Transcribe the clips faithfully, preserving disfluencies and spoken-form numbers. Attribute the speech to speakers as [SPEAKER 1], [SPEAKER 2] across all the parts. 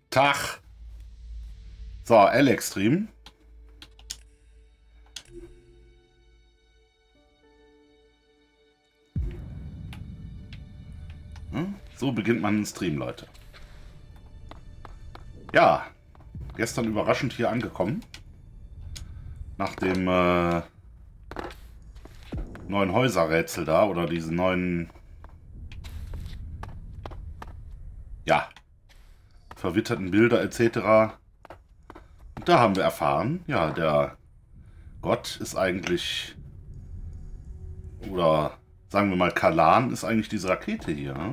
[SPEAKER 1] Tag. So, L-Extreme. Hm? So beginnt man einen Stream, Leute. Ja, gestern überraschend hier angekommen. Nach dem äh, neuen Häuserrätsel da oder diesen neuen, ja, verwitterten Bilder et cetera. Und da haben wir erfahren, ja, der Gott ist eigentlich, oder sagen wir mal, Kalan ist eigentlich diese Rakete hier. Ne?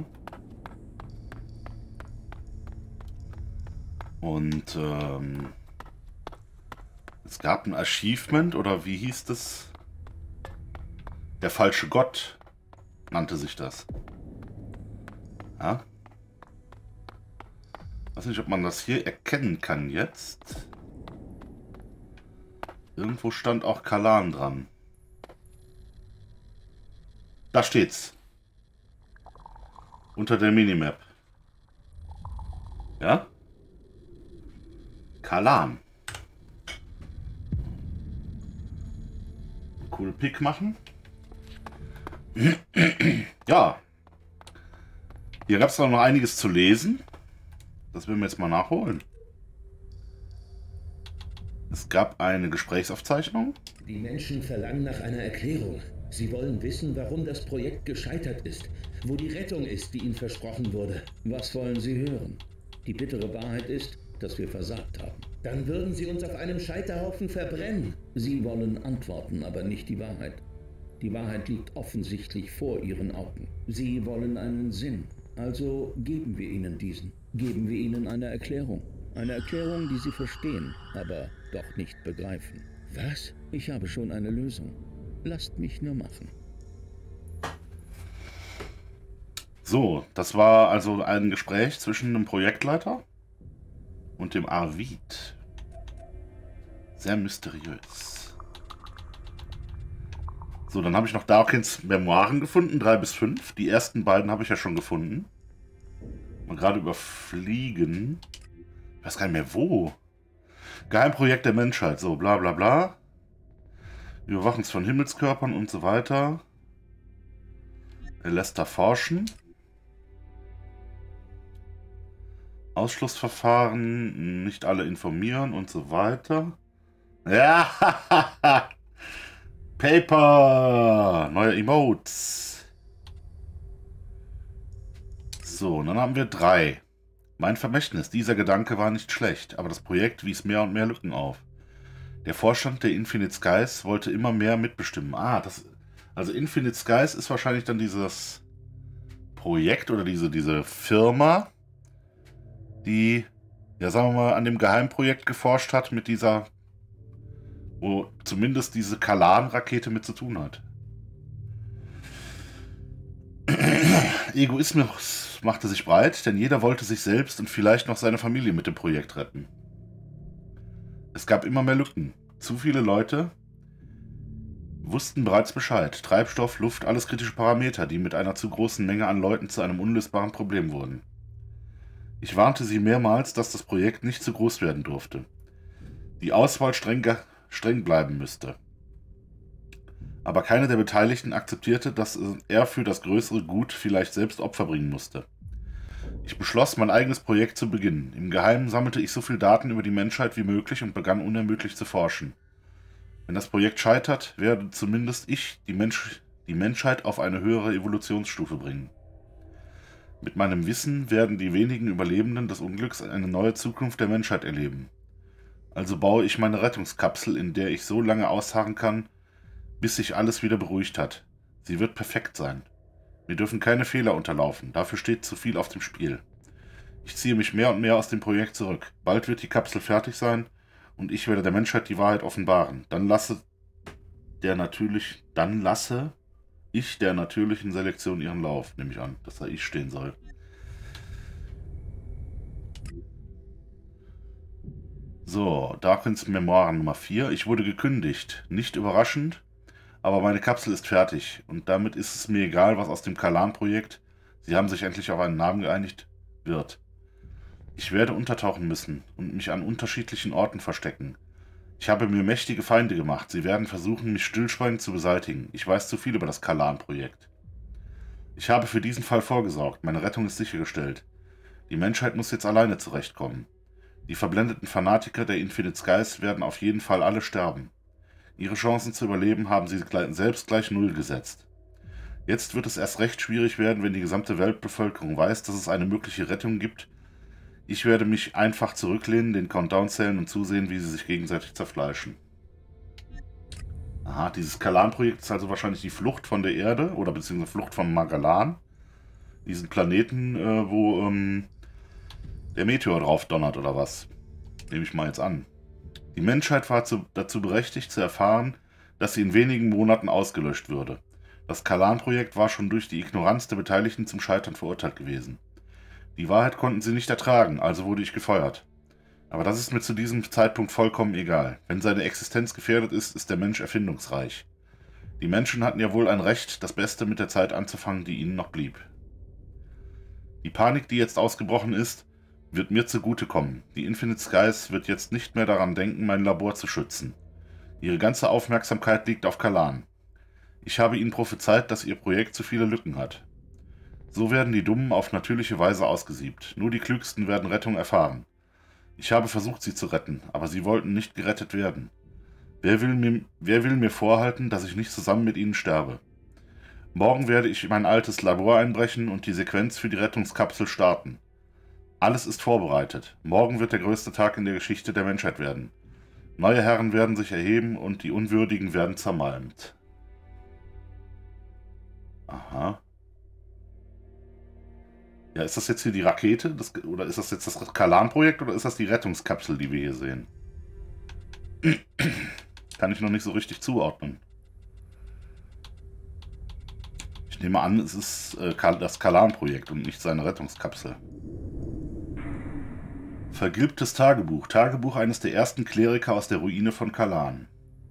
[SPEAKER 1] Und ähm, es gab ein Achievement, oder wie hieß das? Der falsche Gott nannte sich das. Ja? Ich weiß nicht, ob man das hier erkennen kann jetzt. Irgendwo stand auch Kalan dran. Da steht's. Unter der Minimap. Ja? Kalan. Cool Pick machen. Ja. Hier gab es noch einiges zu lesen. Das werden wir jetzt mal nachholen. Es gab eine Gesprächsaufzeichnung.
[SPEAKER 2] Die Menschen verlangen nach einer Erklärung. Sie wollen wissen, warum das Projekt gescheitert ist, wo die Rettung ist, die ihnen versprochen wurde. Was wollen sie hören? Die bittere Wahrheit ist, dass wir versagt haben. Dann würden sie uns auf einem Scheiterhaufen verbrennen. Sie wollen Antworten, aber nicht die Wahrheit. Die Wahrheit liegt offensichtlich vor ihren Augen. Sie wollen einen Sinn. Also geben wir ihnen diesen. Geben wir ihnen eine Erklärung. Eine Erklärung, die sie verstehen, aber doch nicht begreifen. Was? Ich habe schon eine Lösung. Lasst mich nur machen.
[SPEAKER 1] So, das war also ein Gespräch zwischen einem Projektleiter und dem Arvid. Sehr mysteriös. So, dann habe ich noch Darkins Memoiren gefunden, drei bis fünf. Die ersten beiden habe ich ja schon gefunden. Mal gerade überfliegen. Ich weiß gar nicht mehr wo. Geheimprojekt der Menschheit, so bla bla bla. Überwachung von Himmelskörpern und so weiter. Er lässt da forschen. Ausschlussverfahren, nicht alle informieren und so weiter. Ja, Paper, neue Emotes. So, und dann haben wir drei. Mein Vermächtnis, dieser Gedanke war nicht schlecht, aber das Projekt wies mehr und mehr Lücken auf. Der Vorstand der Infinite Skies wollte immer mehr mitbestimmen. Ah, das, also Infinite Skies ist wahrscheinlich dann dieses Projekt oder diese, diese Firma, die, ja sagen wir mal, an dem Geheimprojekt geforscht hat mit dieser, wo zumindest diese Kalan-Rakete mit zu tun hat. Egoismus machte sich breit, denn jeder wollte sich selbst und vielleicht noch seine Familie mit dem Projekt retten. Es gab immer mehr Lücken. Zu viele Leute wussten bereits Bescheid. Treibstoff, Luft, alles kritische Parameter, die mit einer zu großen Menge an Leuten zu einem unlösbaren Problem wurden. Ich warnte sie mehrmals, dass das Projekt nicht zu groß werden durfte. Die Auswahl streng, streng bleiben müsste. Aber keiner der Beteiligten akzeptierte, dass er für das größere Gut vielleicht selbst Opfer bringen musste. Ich beschloss, mein eigenes Projekt zu beginnen. Im Geheimen sammelte ich so viel Daten über die Menschheit wie möglich und begann unermüdlich zu forschen. Wenn das Projekt scheitert, werde zumindest ich die, Mensch die Menschheit auf eine höhere Evolutionsstufe bringen. Mit meinem Wissen werden die wenigen Überlebenden des Unglücks eine neue Zukunft der Menschheit erleben. Also baue ich meine Rettungskapsel, in der ich so lange ausharren kann, bis sich alles wieder beruhigt hat. Sie wird perfekt sein. Mir dürfen keine Fehler unterlaufen, dafür steht zu viel auf dem Spiel. Ich ziehe mich mehr und mehr aus dem Projekt zurück. Bald wird die Kapsel fertig sein und ich werde der Menschheit die Wahrheit offenbaren. Dann lasse der natürlich, dann lasse ich der natürlichen Selektion ihren Lauf, nehme ich an, dass da ich stehen soll. So, Darkins Memoiren Nummer vier. Ich wurde gekündigt. Nicht überraschend, aber meine Kapsel ist fertig. Und damit ist es mir egal, was aus dem Kalan-Projekt, sie haben sich endlich auf einen Namen geeinigt, wird. Ich werde untertauchen müssen und mich an unterschiedlichen Orten verstecken. Ich habe mir mächtige Feinde gemacht. Sie werden versuchen, mich stillschweigend zu beseitigen. Ich weiß zu viel über das Kalan-Projekt. Ich habe für diesen Fall vorgesorgt. Meine Rettung ist sichergestellt. Die Menschheit muss jetzt alleine zurechtkommen. Die verblendeten Fanatiker der Infinite Skies werden auf jeden Fall alle sterben. Ihre Chancen zu überleben haben sie selbst gleich null gesetzt. Jetzt wird es erst recht schwierig werden, wenn die gesamte Weltbevölkerung weiß, dass es eine mögliche Rettung gibt. Ich werde mich einfach zurücklehnen, den Countdown zählen und zusehen, wie sie sich gegenseitig zerfleischen. Aha, dieses Kalan-Projekt ist also wahrscheinlich die Flucht von der Erde, oder beziehungsweise Flucht von Magalan. Diesen Planeten, äh, wo ähm, der Meteor drauf donnert, oder was? Nehme ich mal jetzt an. Die Menschheit war zu, dazu berechtigt, zu erfahren, dass sie in wenigen Monaten ausgelöscht würde. Das Kalan-Projekt war schon durch die Ignoranz der Beteiligten zum Scheitern verurteilt gewesen. Die Wahrheit konnten sie nicht ertragen, also wurde ich gefeuert. Aber das ist mir zu diesem Zeitpunkt vollkommen egal. Wenn seine Existenz gefährdet ist, ist der Mensch erfindungsreich. Die Menschen hatten ja wohl ein Recht, das Beste mit der Zeit anzufangen, die ihnen noch blieb. Die Panik, die jetzt ausgebrochen ist, wird mir zugutekommen. Die Infinite Skies wird jetzt nicht mehr daran denken, mein Labor zu schützen. Ihre ganze Aufmerksamkeit liegt auf Kalan. Ich habe ihnen prophezeit, dass ihr Projekt zu viele Lücken hat. So werden die Dummen auf natürliche Weise ausgesiebt. Nur die Klügsten werden Rettung erfahren. Ich habe versucht, sie zu retten, aber sie wollten nicht gerettet werden. Wer will mir, wer will mir vorhalten, dass ich nicht zusammen mit ihnen sterbe? Morgen werde ich in mein altes Labor einbrechen und die Sequenz für die Rettungskapsel starten. Alles ist vorbereitet. Morgen wird der größte Tag in der Geschichte der Menschheit werden. Neue Herren werden sich erheben und die Unwürdigen werden zermalmt. Aha. Ja, ist das jetzt hier die Rakete? Das, oder ist das jetzt das Kalan-Projekt oder ist das die Rettungskapsel, die wir hier sehen? Kann ich noch nicht so richtig zuordnen. Ich nehme an, es ist äh, das Kalan-Projekt und nicht seine Rettungskapsel. Vergilbtes Tagebuch. Tagebuch eines der ersten Kleriker aus der Ruine von Kalan.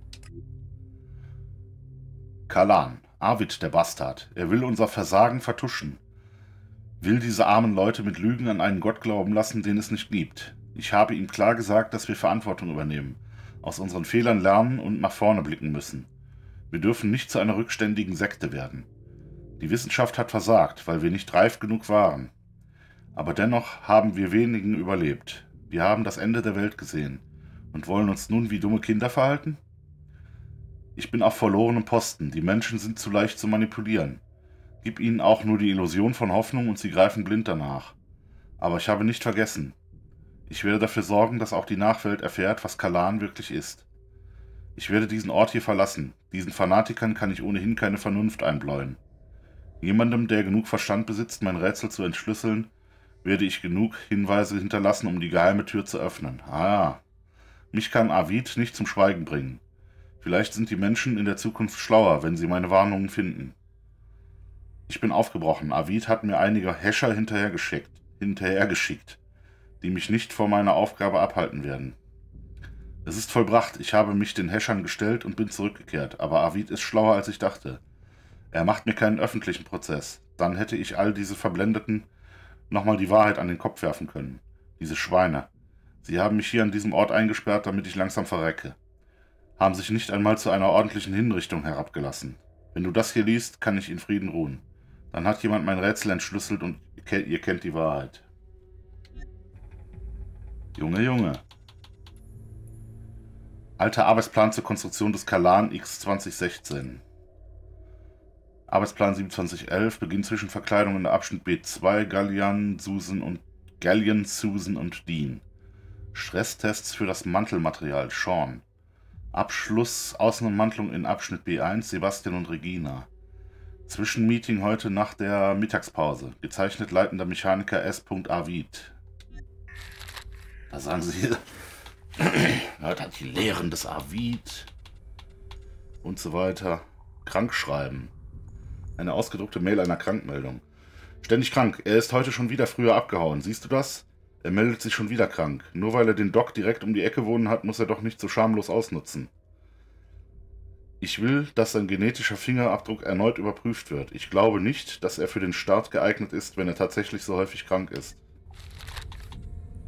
[SPEAKER 1] Kalan. Arvid, der Bastard. Er will unser Versagen vertuschen. Will diese armen Leute mit Lügen an einen Gott glauben lassen, den es nicht gibt. Ich habe ihm klar gesagt, dass wir Verantwortung übernehmen, aus unseren Fehlern lernen und nach vorne blicken müssen. Wir dürfen nicht zu einer rückständigen Sekte werden. Die Wissenschaft hat versagt, weil wir nicht reif genug waren. Aber dennoch haben wir wenigen überlebt. Wir haben das Ende der Welt gesehen und wollen uns nun wie dumme Kinder verhalten? Ich bin auf verlorenem Posten. Die Menschen sind zu leicht zu manipulieren. Gib ihnen auch nur die Illusion von Hoffnung und sie greifen blind danach. Aber ich habe nicht vergessen. Ich werde dafür sorgen, dass auch die Nachwelt erfährt, was Kalan wirklich ist. Ich werde diesen Ort hier verlassen. Diesen Fanatikern kann ich ohnehin keine Vernunft einbläuen. Jemandem, der genug Verstand besitzt, mein Rätsel zu entschlüsseln, werde ich genug Hinweise hinterlassen, um die geheime Tür zu öffnen. Ah, mich kann Arvid nicht zum Schweigen bringen. Vielleicht sind die Menschen in der Zukunft schlauer, wenn sie meine Warnungen finden. Ich bin aufgebrochen. Arvid hat mir einige Häscher hinterhergeschickt, hinterhergeschickt, die mich nicht vor meiner Aufgabe abhalten werden. Es ist vollbracht. Ich habe mich den Häschern gestellt und bin zurückgekehrt. Aber Arvid ist schlauer, als ich dachte. Er macht mir keinen öffentlichen Prozess. Dann hätte ich all diese Verblendeten nochmal die Wahrheit an den Kopf werfen können. Diese Schweine. Sie haben mich hier an diesem Ort eingesperrt, damit ich langsam verrecke. Haben sich nicht einmal zu einer ordentlichen Hinrichtung herabgelassen. Wenn du das hier liest, kann ich in Frieden ruhen. Dann hat jemand mein Rätsel entschlüsselt und ihr kennt die Wahrheit. Junge, Junge. Alter Arbeitsplan zur Konstruktion des Kalan X zwanzig sechzehn. Arbeitsplan siebenundzwanzig elf, Beginn Zwischenverkleidung in der Abschnitt B zwei, Gallian, Susan und Gallian, Susan und Dean. Stresstests für das Mantelmaterial, Sean. Abschluss Außenummantelung in Abschnitt B eins, Sebastian und Regina. Zwischenmeeting heute nach der Mittagspause. Gezeichnet leitender Mechaniker S. Arvid. Da sagen sie, heute hat die Lehren des Arvid und so weiter. Krankschreiben. Eine ausgedruckte Mail einer Krankmeldung. Ständig krank. Er ist heute schon wieder früher abgehauen. Siehst du das? Er meldet sich schon wieder krank. Nur weil er den Doc direkt um die Ecke wohnen hat, muss er doch nicht so schamlos ausnutzen. Ich will, dass sein genetischer Fingerabdruck erneut überprüft wird. Ich glaube nicht, dass er für den Start geeignet ist, wenn er tatsächlich so häufig krank ist.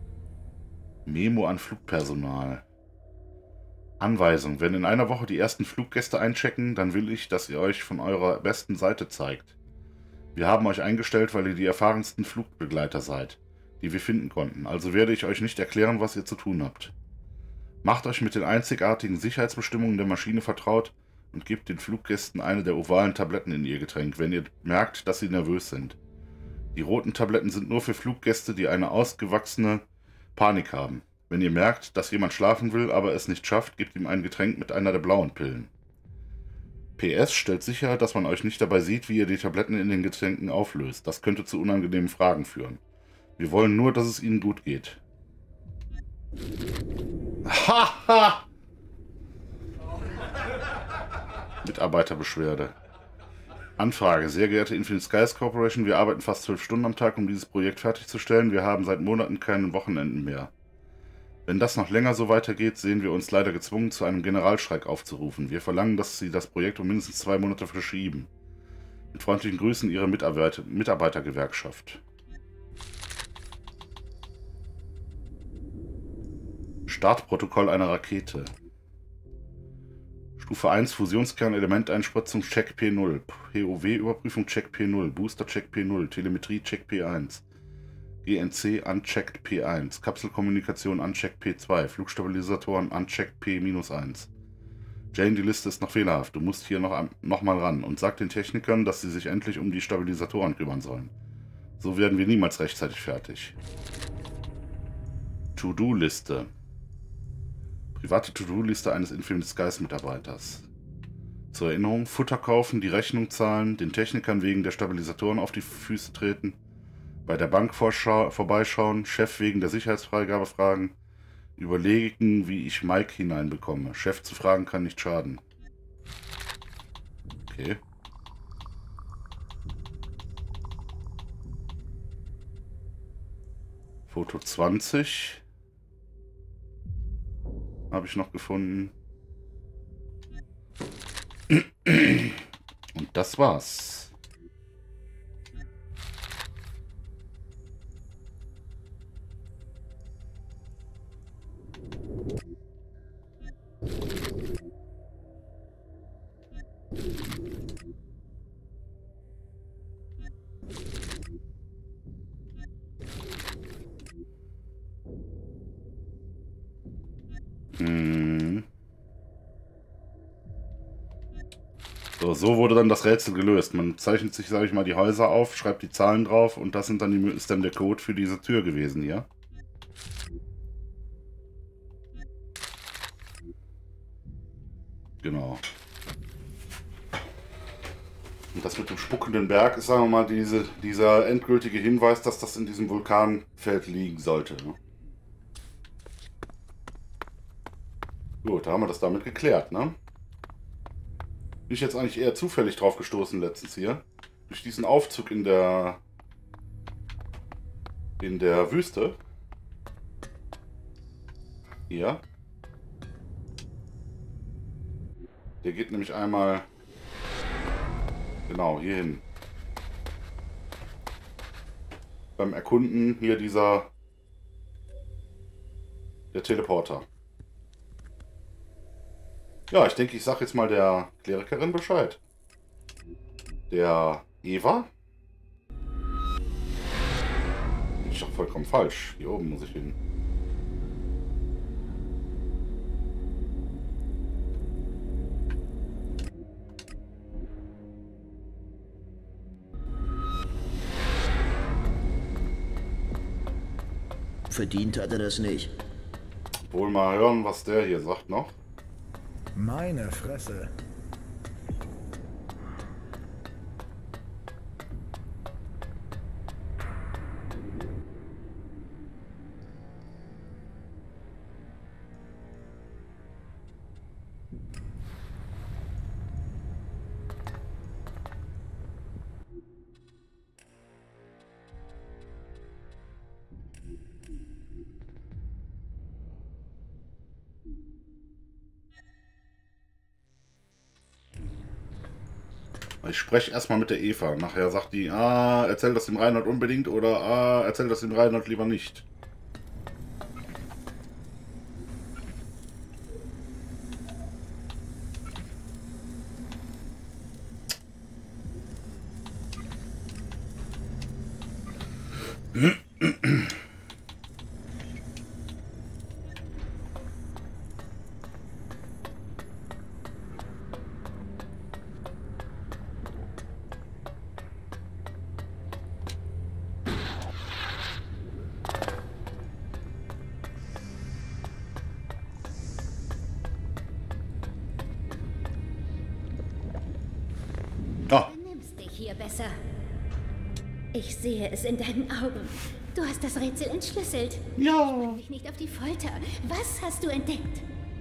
[SPEAKER 1] Memo an Flugpersonal. Anweisung. Wenn in einer Woche die ersten Fluggäste einchecken, dann will ich, dass ihr euch von eurer besten Seite zeigt. Wir haben euch eingestellt, weil ihr die erfahrensten Flugbegleiter seid, die wir finden konnten. Also werde ich euch nicht erklären, was ihr zu tun habt. Macht euch mit den einzigartigen Sicherheitsbestimmungen der Maschine vertraut und gebt den Fluggästen eine der ovalen Tabletten in ihr Getränk, wenn ihr merkt, dass sie nervös sind. Die roten Tabletten sind nur für Fluggäste, die eine ausgewachsene Panik haben. Wenn ihr merkt, dass jemand schlafen will, aber es nicht schafft, gebt ihm ein Getränk mit einer der blauen Pillen. P S stellt sicher, dass man euch nicht dabei sieht, wie ihr die Tabletten in den Getränken auflöst. Das könnte zu unangenehmen Fragen führen. Wir wollen nur, dass es ihnen gut geht. Haha! Mitarbeiterbeschwerde. Anfrage. Sehr geehrte Infinite Skies Corporation, wir arbeiten fast zwölf Stunden am Tag, um dieses Projekt fertigzustellen. Wir haben seit Monaten keine Wochenenden mehr. Wenn das noch länger so weitergeht, sehen wir uns leider gezwungen, zu einem Generalstreik aufzurufen. Wir verlangen, dass Sie das Projekt um mindestens zwei Monate verschieben. Mit freundlichen Grüßen, Ihre Mitarbeiter Mitarbeitergewerkschaft. Startprotokoll einer Rakete. Stufe eins, Fusionskernelementeinspritzung, Check P null. P O W-Überprüfung, Check P null. Booster, Check P null. Telemetrie, Check P eins. G N C, Unchecked P eins. Kapselkommunikation, Unchecked P zwei. Flugstabilisatoren, Unchecked P eins. Jane, die Liste ist noch fehlerhaft. Du musst hier noch, noch mal ran und sag den Technikern, dass sie sich endlich um die Stabilisatoren kümmern sollen. So werden wir niemals rechtzeitig fertig. To-Do-Liste. Private To-Do-Liste eines Infinite Skies Mitarbeiters. Zur Erinnerung, Futter kaufen, die Rechnung zahlen, den Technikern wegen der Stabilisatoren auf die Füße treten, bei der Bank vorbeischauen, Chef wegen der Sicherheitsfreigabe fragen, überlegen, wie ich Mike hineinbekomme. Chef zu fragen kann nicht schaden. Okay. Foto zwanzig. Habe ich noch gefunden. Und das war's. Hm. So, so wurde dann das Rätsel gelöst. Man zeichnet sich, sage ich mal, die Häuser auf, schreibt die Zahlen drauf und das sind dann die, ist dann der Code für diese Tür gewesen hier. Genau. Und das mit dem spuckenden Berg ist, sagen wir mal, diese, dieser endgültige Hinweis, dass das in diesem Vulkanfeld liegen sollte. Ne? Gut, da haben wir das damit geklärt, ne? Bin ich jetzt eigentlich eher zufällig drauf gestoßen letztens hier. Durch diesen Aufzug in der in der Wüste. Hier. Der geht nämlich einmal genau hier hin. Beim Erkunden hier dieser der Teleporter. Ja, ich denke, ich sage jetzt mal der Klerikerin Bescheid. Der Eva? Bin ich doch vollkommen falsch. Hier oben muss ich hin.
[SPEAKER 3] Verdient hat er das nicht.
[SPEAKER 1] Wohl mal hören, was der hier sagt noch.
[SPEAKER 4] Meine Fresse.
[SPEAKER 1] Ich spreche erstmal mit der Eva. Nachher sagt die, ah, erzähl das dem Reinhold unbedingt oder ah, erzähl das dem Reinhold lieber nicht.
[SPEAKER 5] Hier besser. Ich sehe es in deinen Augen. Du hast das Rätsel entschlüsselt.
[SPEAKER 1] Ja.
[SPEAKER 5] Spann mich nicht auf die Folter. Was hast du entdeckt?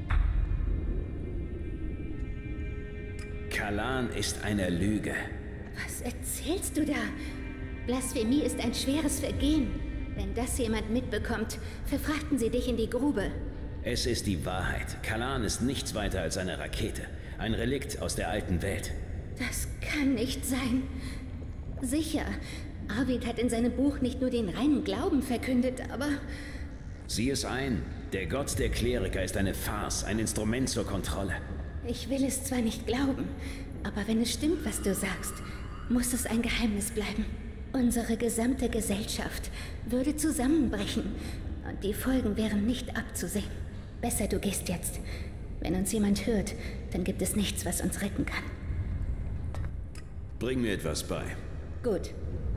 [SPEAKER 3] Kalan ist eine Lüge.
[SPEAKER 5] Was erzählst du da? Blasphemie ist ein schweres Vergehen. Wenn das jemand mitbekommt, verfrachten sie dich in die Grube.
[SPEAKER 3] Es ist die Wahrheit. Kalan ist nichts weiter als eine Rakete. Ein Relikt aus der alten Welt.
[SPEAKER 5] Das kann nicht sein. Sicher, Arvid hat in seinem Buch nicht nur den reinen Glauben verkündet, aber...
[SPEAKER 3] Sieh es ein. Der Gott der Kleriker ist eine Farce, ein Instrument zur Kontrolle.
[SPEAKER 5] Ich will es zwar nicht glauben, aber wenn es stimmt, was du sagst, muss es ein Geheimnis bleiben. Unsere gesamte Gesellschaft würde zusammenbrechen und die Folgen wären nicht abzusehen. Besser, du gehst jetzt. Wenn uns jemand hört, dann gibt es nichts, was uns retten kann.
[SPEAKER 3] Bring mir etwas bei.
[SPEAKER 5] Gut.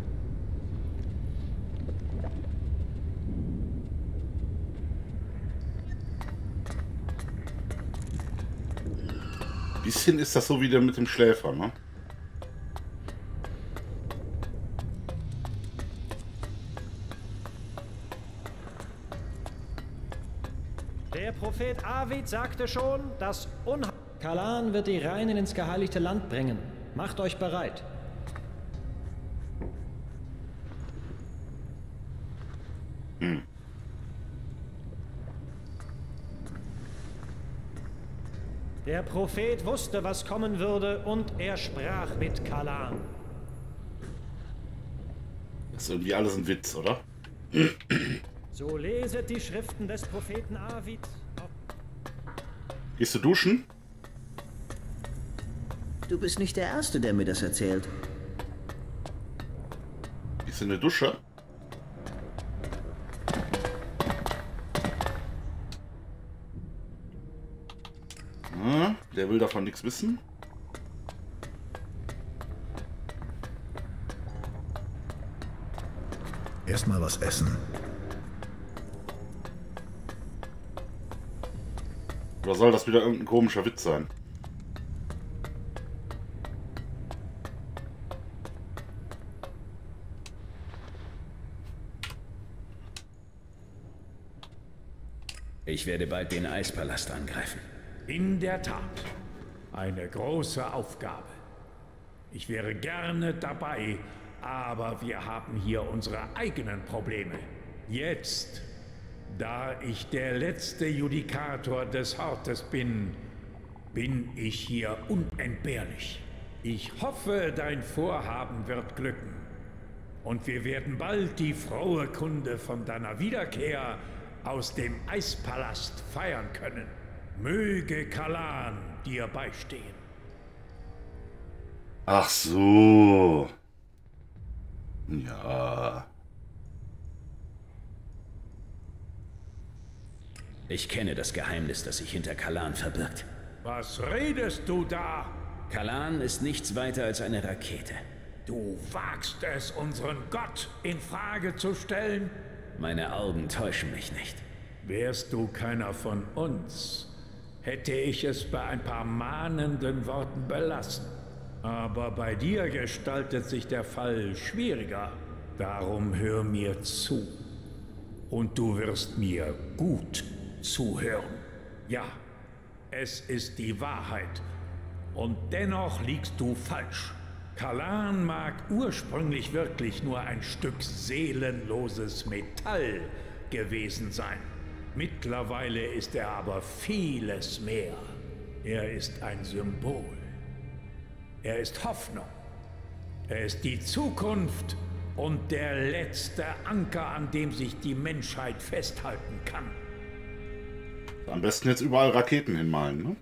[SPEAKER 1] Bisschen ist das so wieder mit dem Schläfer, ne?
[SPEAKER 6] Der Prophet Arvid sagte schon, dass Unheil... Kalan wird die Reinen ins geheiligte Land bringen. Macht euch bereit.
[SPEAKER 1] Hm.
[SPEAKER 6] Der Prophet wusste, was kommen würde, und er sprach mit Kalan.
[SPEAKER 1] Das ist irgendwie alles ein Witz, oder?
[SPEAKER 6] So leset die Schriften des Propheten Arvid.
[SPEAKER 1] Gehst du duschen?
[SPEAKER 3] Du bist nicht der Erste, der mir das erzählt.
[SPEAKER 1] Ist in der Dusche? Hm, der will davon nichts wissen.
[SPEAKER 4] Erstmal was essen.
[SPEAKER 1] Oder soll das wieder irgendein komischer Witz sein?
[SPEAKER 3] Ich werde bald den Eispalast angreifen.
[SPEAKER 7] In der Tat. Eine große Aufgabe. Ich wäre gerne dabei, aber wir haben hier unsere eigenen Probleme. Jetzt, da ich der letzte Judikator des Hortes bin, bin ich hier unentbehrlich. Ich hoffe, dein Vorhaben wird glücken. Und wir werden bald die frohe Kunde von deiner Wiederkehr aus dem Eispalast feiern können. Möge Kalan dir beistehen.
[SPEAKER 1] Ach so. Ja.
[SPEAKER 3] Ich kenne das Geheimnis, das sich hinter Kalan verbirgt.
[SPEAKER 7] Was redest du da?
[SPEAKER 3] Kalan ist nichts weiter als eine Rakete.
[SPEAKER 7] Du wagst es, unseren Gott in Frage zu stellen?
[SPEAKER 3] Meine Augen täuschen mich nicht.
[SPEAKER 7] Wärst du keiner von uns, hätte ich es bei ein paar mahnenden Worten belassen. Aber bei dir gestaltet sich der Fall schwieriger. Darum hör mir zu. Und du wirst mir gut zuhören. Ja, es ist die Wahrheit. Und dennoch liegst du falsch. Kalan mag ursprünglich wirklich nur ein Stück seelenloses Metall gewesen sein. Mittlerweile ist er aber vieles mehr. Er ist ein Symbol. Er ist Hoffnung. Er ist die Zukunft und der letzte Anker, an dem sich die Menschheit festhalten kann.
[SPEAKER 1] Am besten jetzt überall Raketen hinmalen, ne?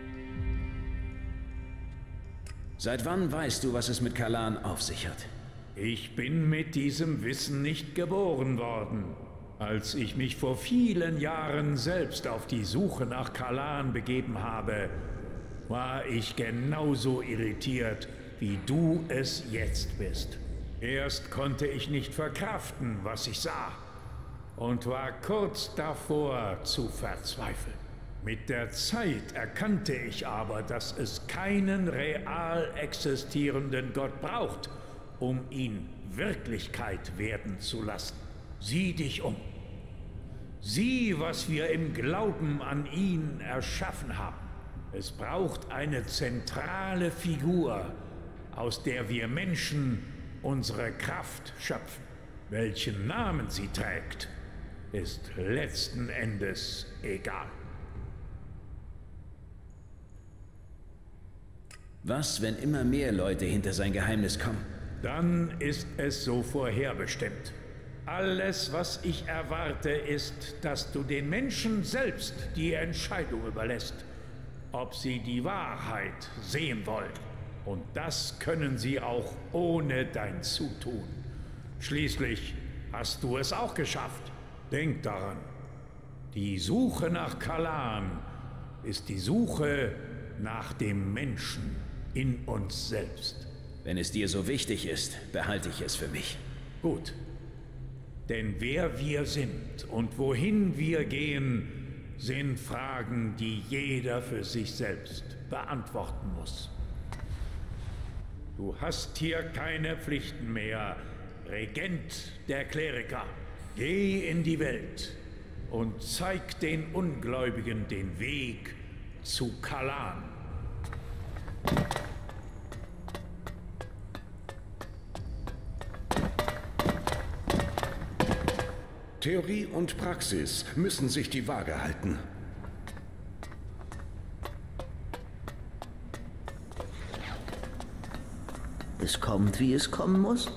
[SPEAKER 3] Seit wann weißt du, was es mit Kalan auf sich hat?
[SPEAKER 7] Ich bin mit diesem Wissen nicht geboren worden. Als ich mich vor vielen Jahren selbst auf die Suche nach Kalan begeben habe, war ich genauso irritiert, wie du es jetzt bist. Erst konnte ich nicht verkraften, was ich sah, und war kurz davor zu verzweifeln. Mit der Zeit erkannte ich aber, dass es keinen real existierenden Gott braucht, um ihn Wirklichkeit werden zu lassen. Sieh dich um. Sieh, was wir im Glauben an ihn erschaffen haben. Es braucht eine zentrale Figur, aus der wir Menschen unsere Kraft schöpfen. Welchen Namen sie trägt, ist letzten Endes egal.
[SPEAKER 3] Was, wenn immer mehr Leute hinter sein Geheimnis kommen?
[SPEAKER 7] Dann ist es so vorherbestimmt. Alles, was ich erwarte, ist, dass du den Menschen selbst die Entscheidung überlässt, ob sie die Wahrheit sehen wollen. Und das können sie auch ohne dein Zutun. Schließlich hast du es auch geschafft. Denk daran. Die Suche nach Kalan ist die Suche nach dem Menschen in uns selbst.
[SPEAKER 3] Wenn es dir so wichtig ist, behalte ich es für mich.
[SPEAKER 7] Gut. Denn wer wir sind und wohin wir gehen, sind Fragen, die jeder für sich selbst beantworten muss. Du hast hier keine Pflichten mehr, Regent der Kleriker. Geh in die Welt und zeig den Ungläubigen den Weg zu Kalan.
[SPEAKER 8] Theorie und Praxis müssen sich die Waage halten.
[SPEAKER 9] Es kommt, wie es kommen muss.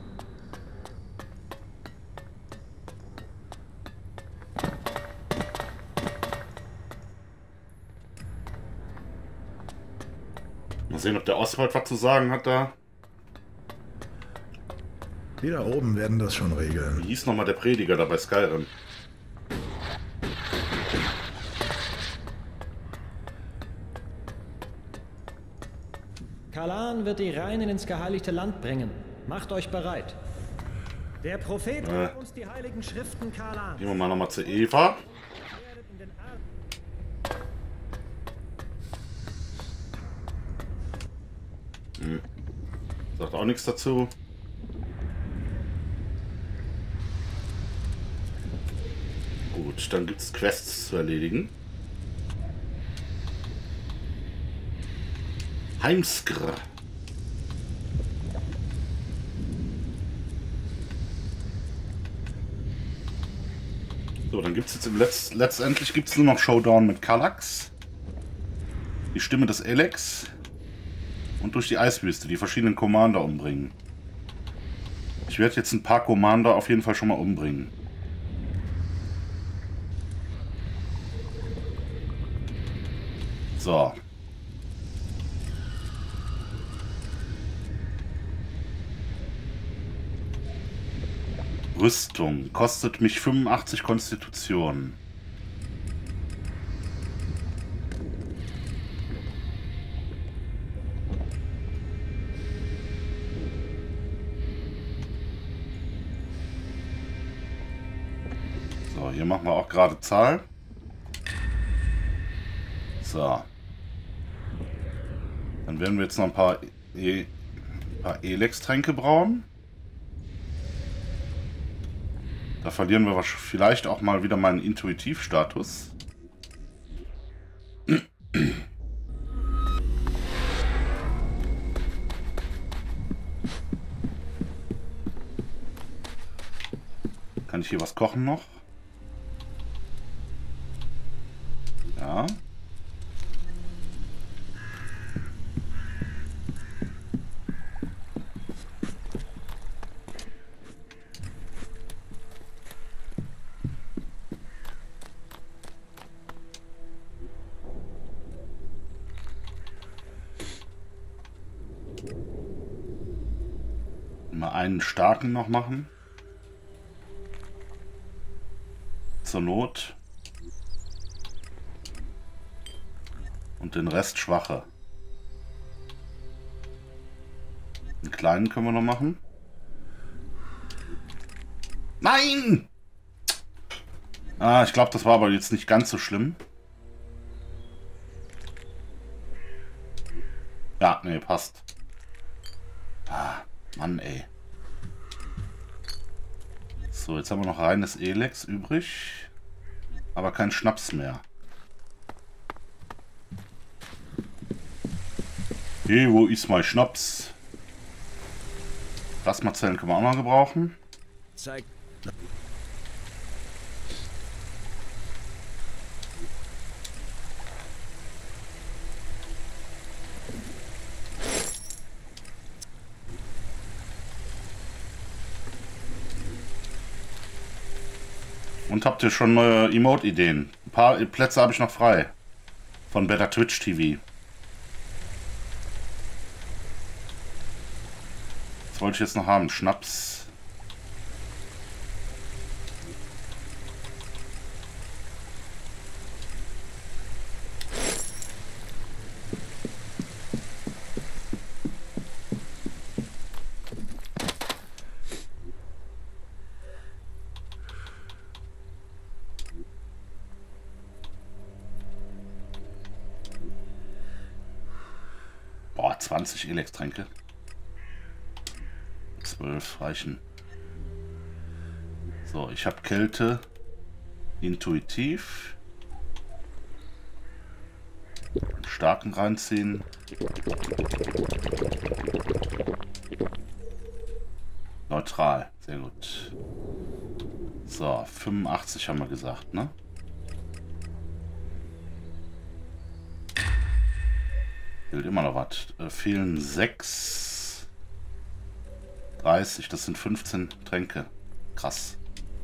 [SPEAKER 1] Mal sehen, ob der Oswald was zu sagen hat da.
[SPEAKER 4] Die da oben werden das schon regeln.
[SPEAKER 1] Wie hieß nochmal der Prediger da bei Skyrim?
[SPEAKER 6] Kalan wird die Reinen ins geheiligte Land bringen. Macht euch bereit. Der Prophet
[SPEAKER 1] äh.
[SPEAKER 6] gibt uns die heiligen Schriften Kalan.
[SPEAKER 1] Gehen wir mal nochmal zu Eva. Hm. Sagt auch nichts dazu. Gut, dann gibt es Quests zu erledigen. Heimskr. So, dann gibt es jetzt im Letz letztendlich gibt's nur noch Showdown mit Kallax, die Stimme des Elex und durch die Eiswüste die verschiedenen Commander umbringen. Ich werde jetzt ein paar Commander auf jeden Fall schon mal umbringen. So. Rüstung. Kostet mich fünfundachtzig Konstitution. So, hier machen wir auch gerade Zahl. So. Dann werden wir jetzt noch ein paar, e paar Elex-Tränke brauen. Da verlieren wir vielleicht auch mal wieder meinen Intuitivstatus. Kann ich hier was kochen noch? Ja. einen starken noch machen. Zur Not. Und den Rest schwache. Einen kleinen können wir noch machen. Nein! Ah, ich glaube, das war aber jetzt nicht ganz so schlimm. Ja, nee, passt. Ah, Mann, ey. So, jetzt haben wir noch reines Elex übrig. Aber kein Schnaps mehr. Hey, wo ist mein Schnaps? Plasmazellen können wir auch noch gebrauchen.
[SPEAKER 3] Zeig.
[SPEAKER 1] Und habt ihr schon neue Emote-Ideen? Ein paar Plätze habe ich noch frei. Von Better Twitch T V. Was wollte ich jetzt noch haben? Schnaps. Boah, zwanzig Elex-Tränke. zwölf reichen. So, ich habe Kälte. Intuitiv. Einen starken reinziehen. Neutral. Sehr gut. So, fünfundachtzig haben wir gesagt, ne? Fehlt immer noch was. Äh, fehlen sechs. dreißig, das sind fünfzehn Tränke. Krass.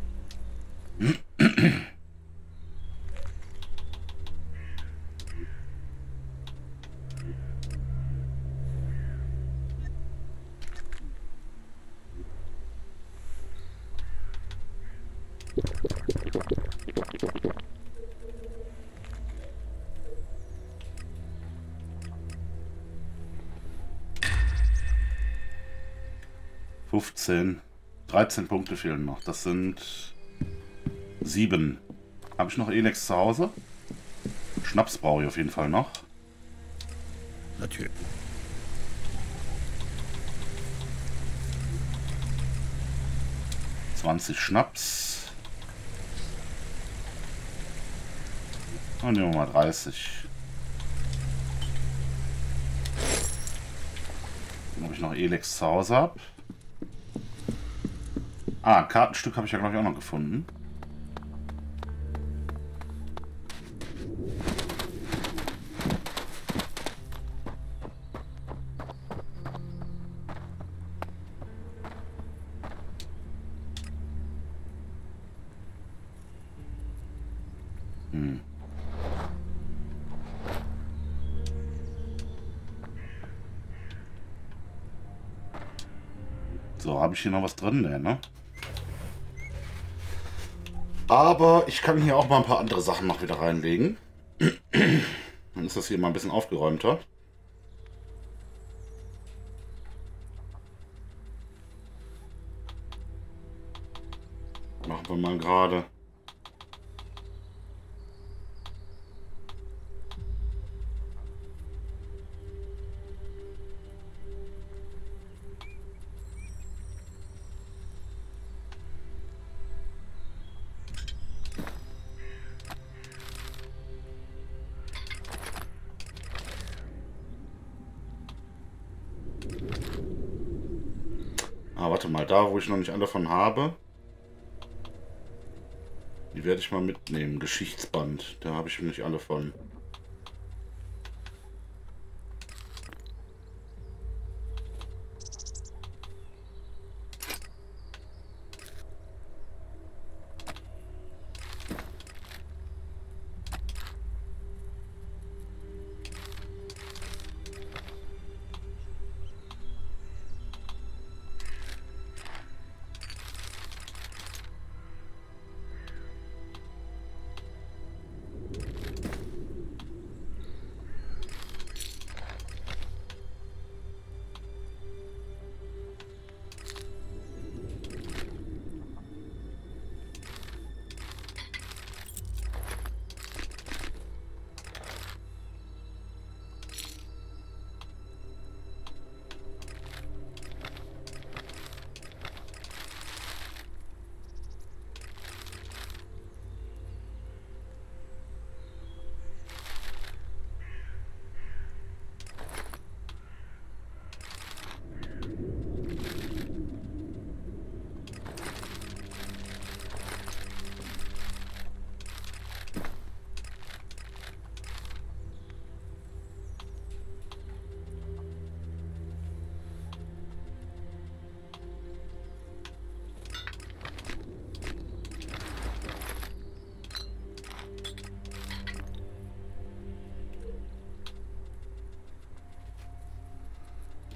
[SPEAKER 1] fünfzehn. dreizehn Punkte fehlen noch. Das sind sieben. Habe ich noch Elex zu Hause? Schnaps brauche ich auf jeden Fall noch.
[SPEAKER 8] Natürlich.
[SPEAKER 1] zwanzig Schnaps. Und nehmen wir mal dreißig. Ob ich noch Elex zu Hause habe. Ah, ein Kartenstück habe ich ja, glaube ich, auch noch gefunden. Hm. So, habe ich hier noch was drin, ne? Aber ich kann hier auch mal ein paar andere Sachen noch wieder reinlegen. Dann ist das hier mal ein bisschen aufgeräumter. Machen wir mal gerade. Ah, warte mal, da wo ich noch nicht alle davon habe, die werde ich mal mitnehmen. Geschichtsband, da habe ich nicht alle von.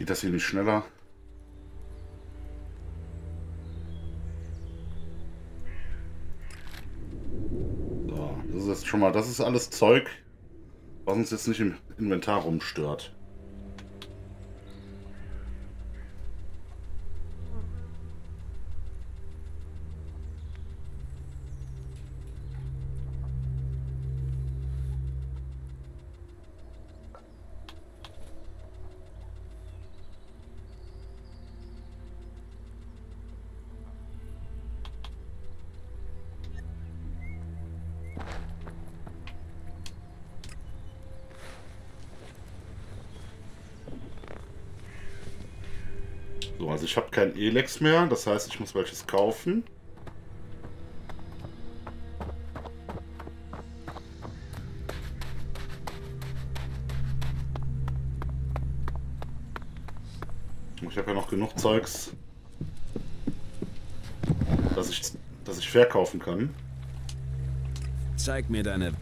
[SPEAKER 1] Geht das hier nicht schneller? So, das ist jetzt schon mal, das ist alles Zeug, was uns jetzt nicht im Inventar rumstört. So, also ich habe kein Elex mehr, das heißt, ich muss welches kaufen. Ich habe ja noch genug Zeugs, dass ich, dass ich verkaufen kann.
[SPEAKER 3] Zeig mir deine...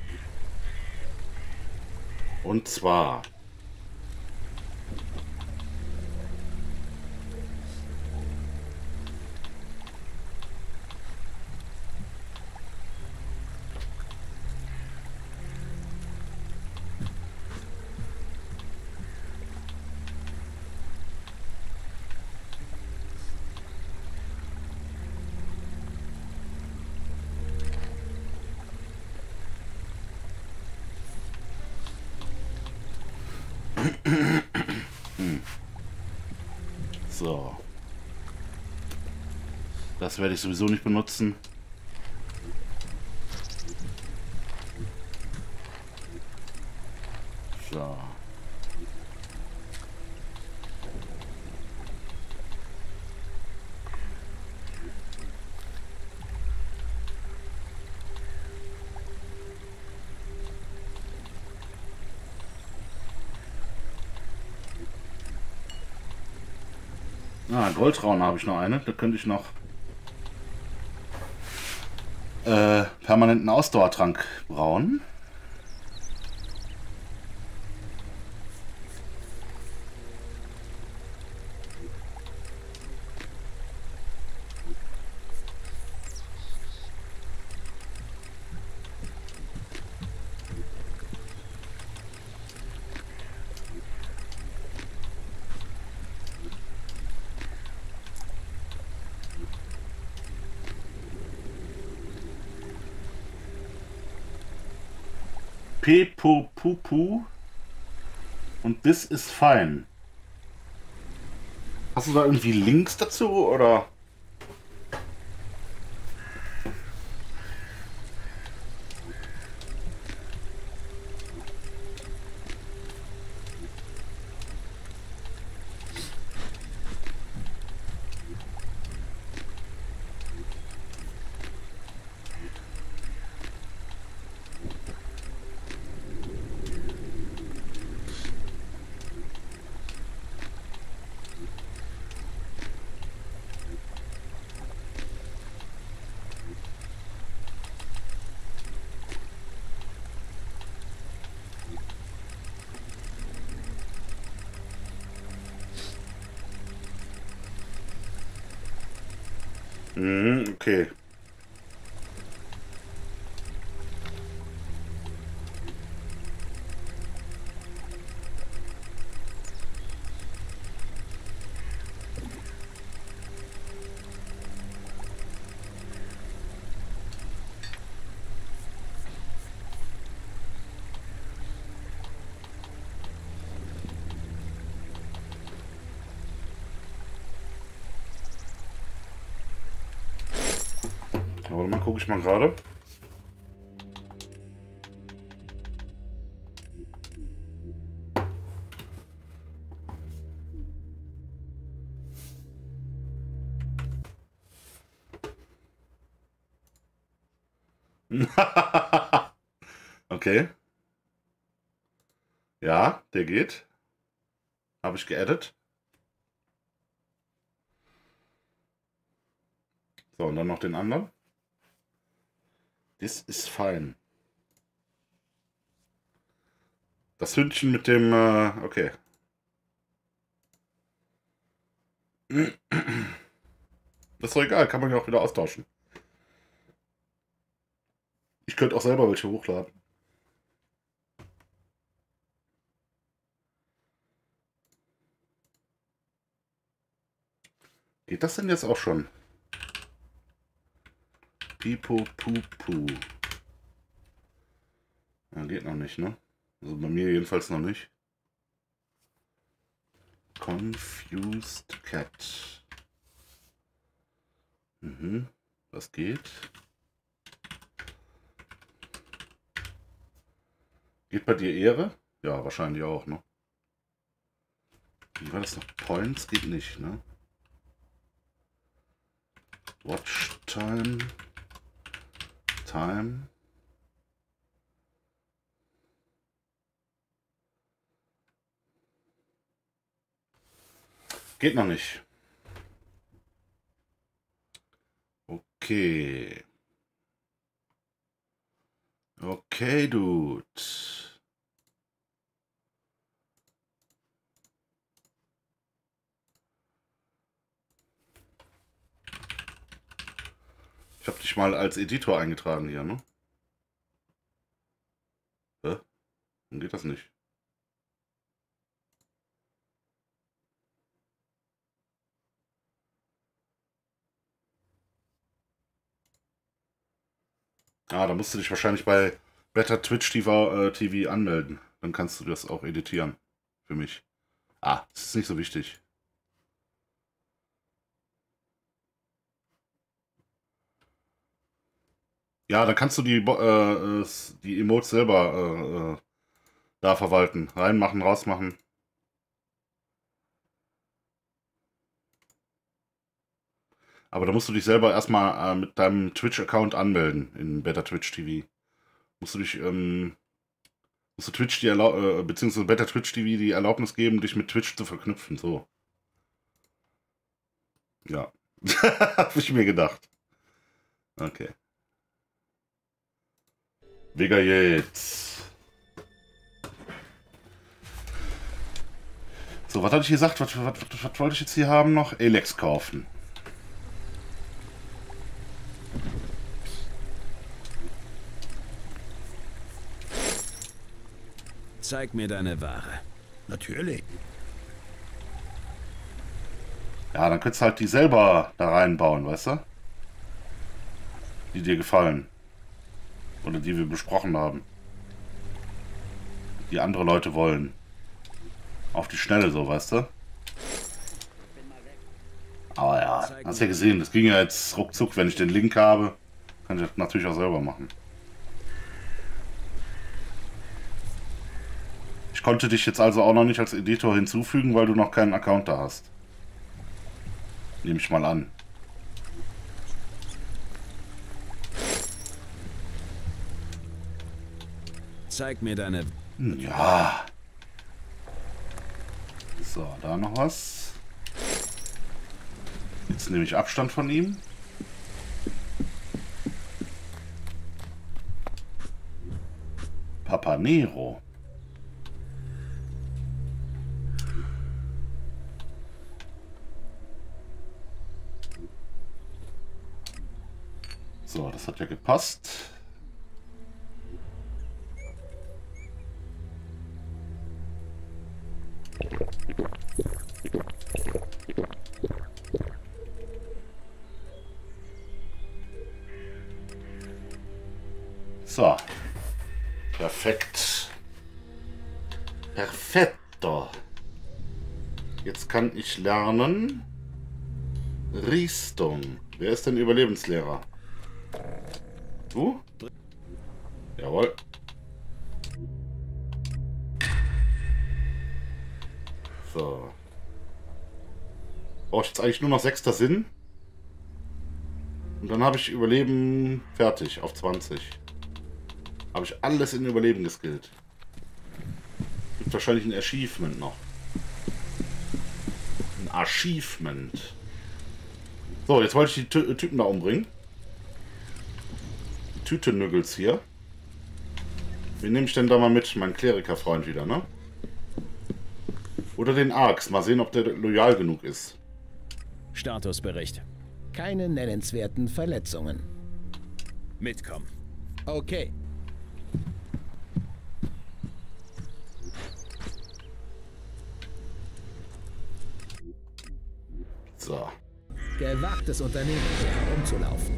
[SPEAKER 1] Und zwar... So. Das werde ich sowieso nicht benutzen. So. Ah, Goldraune habe ich noch eine. Da könnte ich noch äh, permanenten Ausdauertrank brauen. P-Pu-Pu-Pu und This ist fein. Hast du da irgendwie Links dazu, oder? Mhm, okay. Warte mal, gucke ich mal gerade. Okay. Ja, der geht. Habe ich geaddet. So, und dann noch den anderen. Das ist fein. Das Hündchen mit dem, äh, okay. Das ist doch egal, kann man ja auch wieder austauschen. Ich könnte auch selber welche hochladen. Geht das denn jetzt auch schon? Pipo, pu, pu. Ja, geht noch nicht, ne? Also bei mir jedenfalls noch nicht. Confused Cat. Mhm, das geht. Geht bei dir Ehre? Ja, wahrscheinlich auch, ne? Wie war das noch? Points geht nicht, ne? Watch Time. Time. Geht noch nicht. Okay. Okay, Dude. Ich habe dich mal als Editor eingetragen hier, ne? Hä? Warum geht das nicht? Ah, da musst du dich wahrscheinlich bei Better Twitch T V, äh, T V anmelden. Dann kannst du das auch editieren. Für mich. Ah, das ist nicht so wichtig. Ja, dann kannst du die, äh, die Emotes selber äh, da verwalten. Reinmachen, rausmachen. Aber da musst du dich selber erstmal äh, mit deinem Twitch-Account anmelden in Better Twitch T V. Musst du dich, ähm, musst du Twitch die Erlaub äh, beziehungsweise Better Twitch T V die Erlaubnis geben, dich mit Twitch zu verknüpfen. So. Ja. Hab ich mir gedacht. Okay. Vega jetzt. So, was hatte ich gesagt? Was, was, was, was wollte ich jetzt hier haben noch? Elex kaufen.
[SPEAKER 3] Zeig mir deine Ware.
[SPEAKER 4] Natürlich.
[SPEAKER 1] Ja, dann könntest du halt die selber da reinbauen, weißt du? Die dir gefallen. Oder die wir besprochen haben. Die andere Leute wollen. Auf die Schnelle so, weißt du? Aber ja, hast ja gesehen, das ging ja jetzt ruckzuck, wenn ich den Link habe. Kann ich das natürlich auch selber machen. Ich konnte dich jetzt also auch noch nicht als Editor hinzufügen, weil du noch keinen Account da hast. Nehme ich mal an.
[SPEAKER 3] Zeig mir deine...
[SPEAKER 1] Ja. So, da noch was. Jetzt nehme ich Abstand von ihm. Papa Nero. So, das hat ja gepasst. So. Perfekt. Perfetto. Jetzt kann ich lernen. Riestung. Wer ist denn Überlebenslehrer? Du? Jawohl. So. Brauche ich jetzt eigentlich nur noch sechster Sinn. Und dann habe ich Überleben fertig auf zwanzig. Habe ich alles in Überleben geskillt. Gibt wahrscheinlich ein Achievement noch. Ein Achievement. So, jetzt wollte ich die Ty Typen da umbringen. Die Tütenüggels hier. Wen nehme ich denn da mal mit? Mein Klerikerfreund wieder, ne? Oder den Arx. Mal sehen, ob der loyal genug ist.
[SPEAKER 3] Statusbericht.
[SPEAKER 10] Keine nennenswerten Verletzungen.
[SPEAKER 3] Mitkommen.
[SPEAKER 10] Okay.
[SPEAKER 1] So.
[SPEAKER 10] Gewagtes Unternehmen, hier herumzulaufen.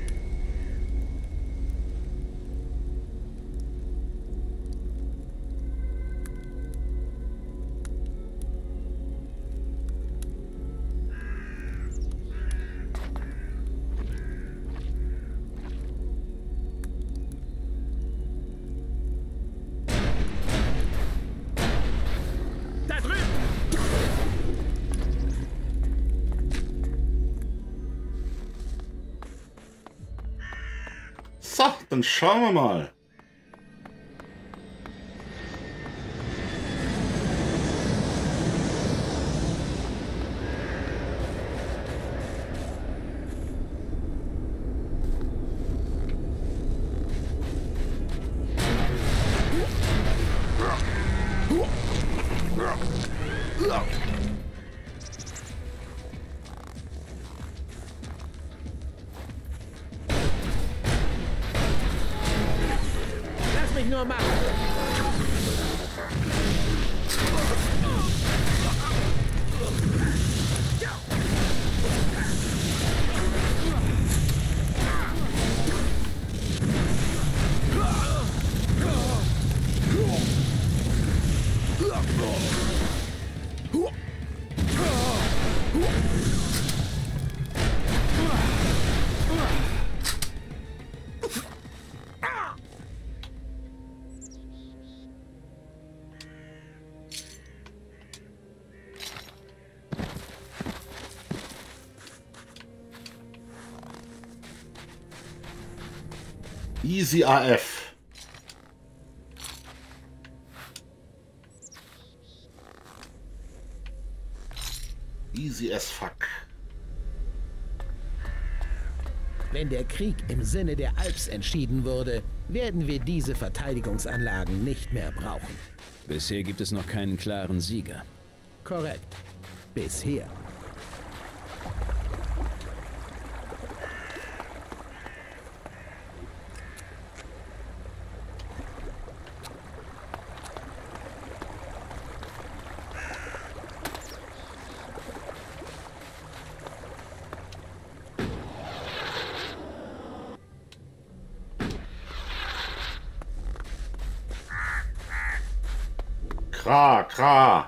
[SPEAKER 1] So, dann schauen wir mal.
[SPEAKER 10] Lass mich nur machen.
[SPEAKER 1] Easy A F. Easy as fuck.
[SPEAKER 10] Wenn der Krieg im Sinne der Alps entschieden wurde, werden wir diese Verteidigungsanlagen nicht mehr brauchen.
[SPEAKER 3] Bisher gibt es noch keinen klaren Sieger.
[SPEAKER 10] Korrekt. Bisher.
[SPEAKER 1] Kra, kra.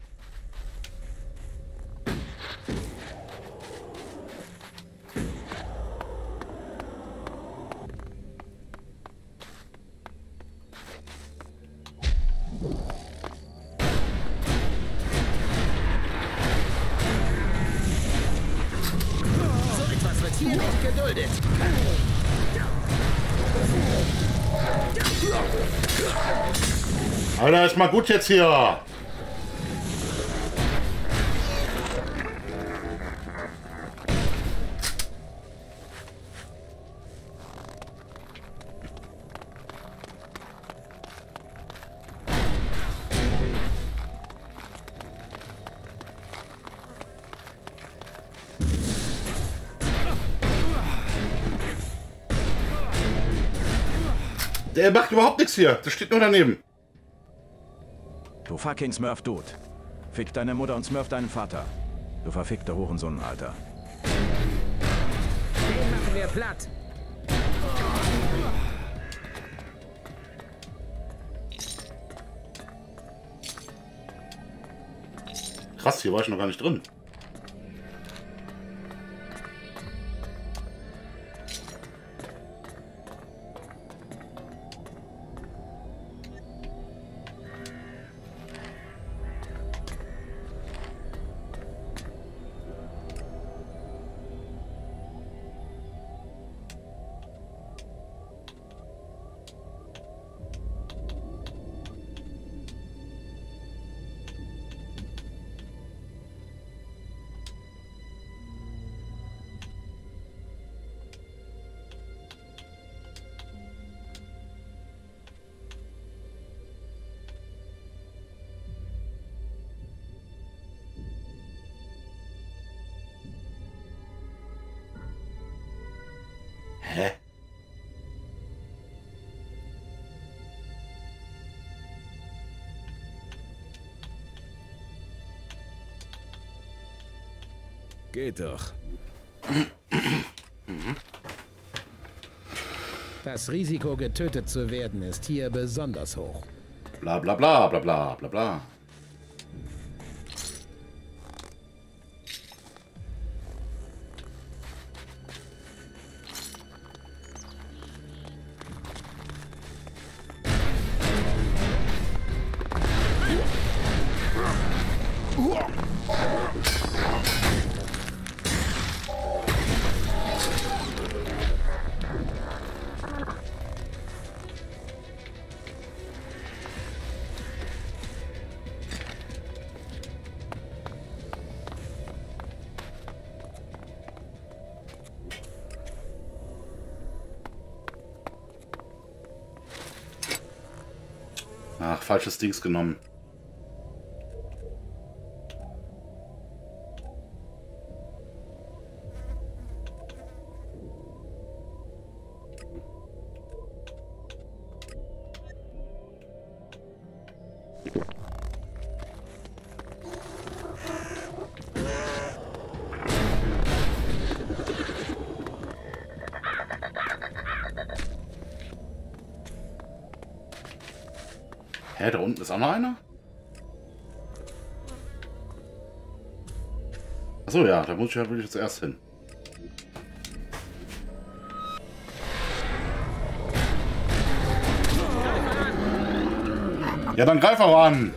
[SPEAKER 10] So etwas wird hier nicht geduldet.
[SPEAKER 1] Alter, ist mal gut jetzt hier. Der macht überhaupt nichts hier. Der steht nur daneben.
[SPEAKER 11] Du fucking Smurf-Dude. Fick deine Mutter und Smurf deinen Vater. Du verfickter Hurensohn, Alter.
[SPEAKER 10] Den machen wir platt.
[SPEAKER 1] Krass, hier war ich noch gar nicht drin. Hä?
[SPEAKER 11] Geht doch.
[SPEAKER 10] Das Risiko, getötet zu werden, ist hier besonders hoch.
[SPEAKER 1] Bla bla bla bla bla bla bla. Ach, falsches Dings genommen. Hä, da unten ist auch noch einer? Achso, ja, da muss ich ja wirklich zuerst hin. Ja, dann greif auch an!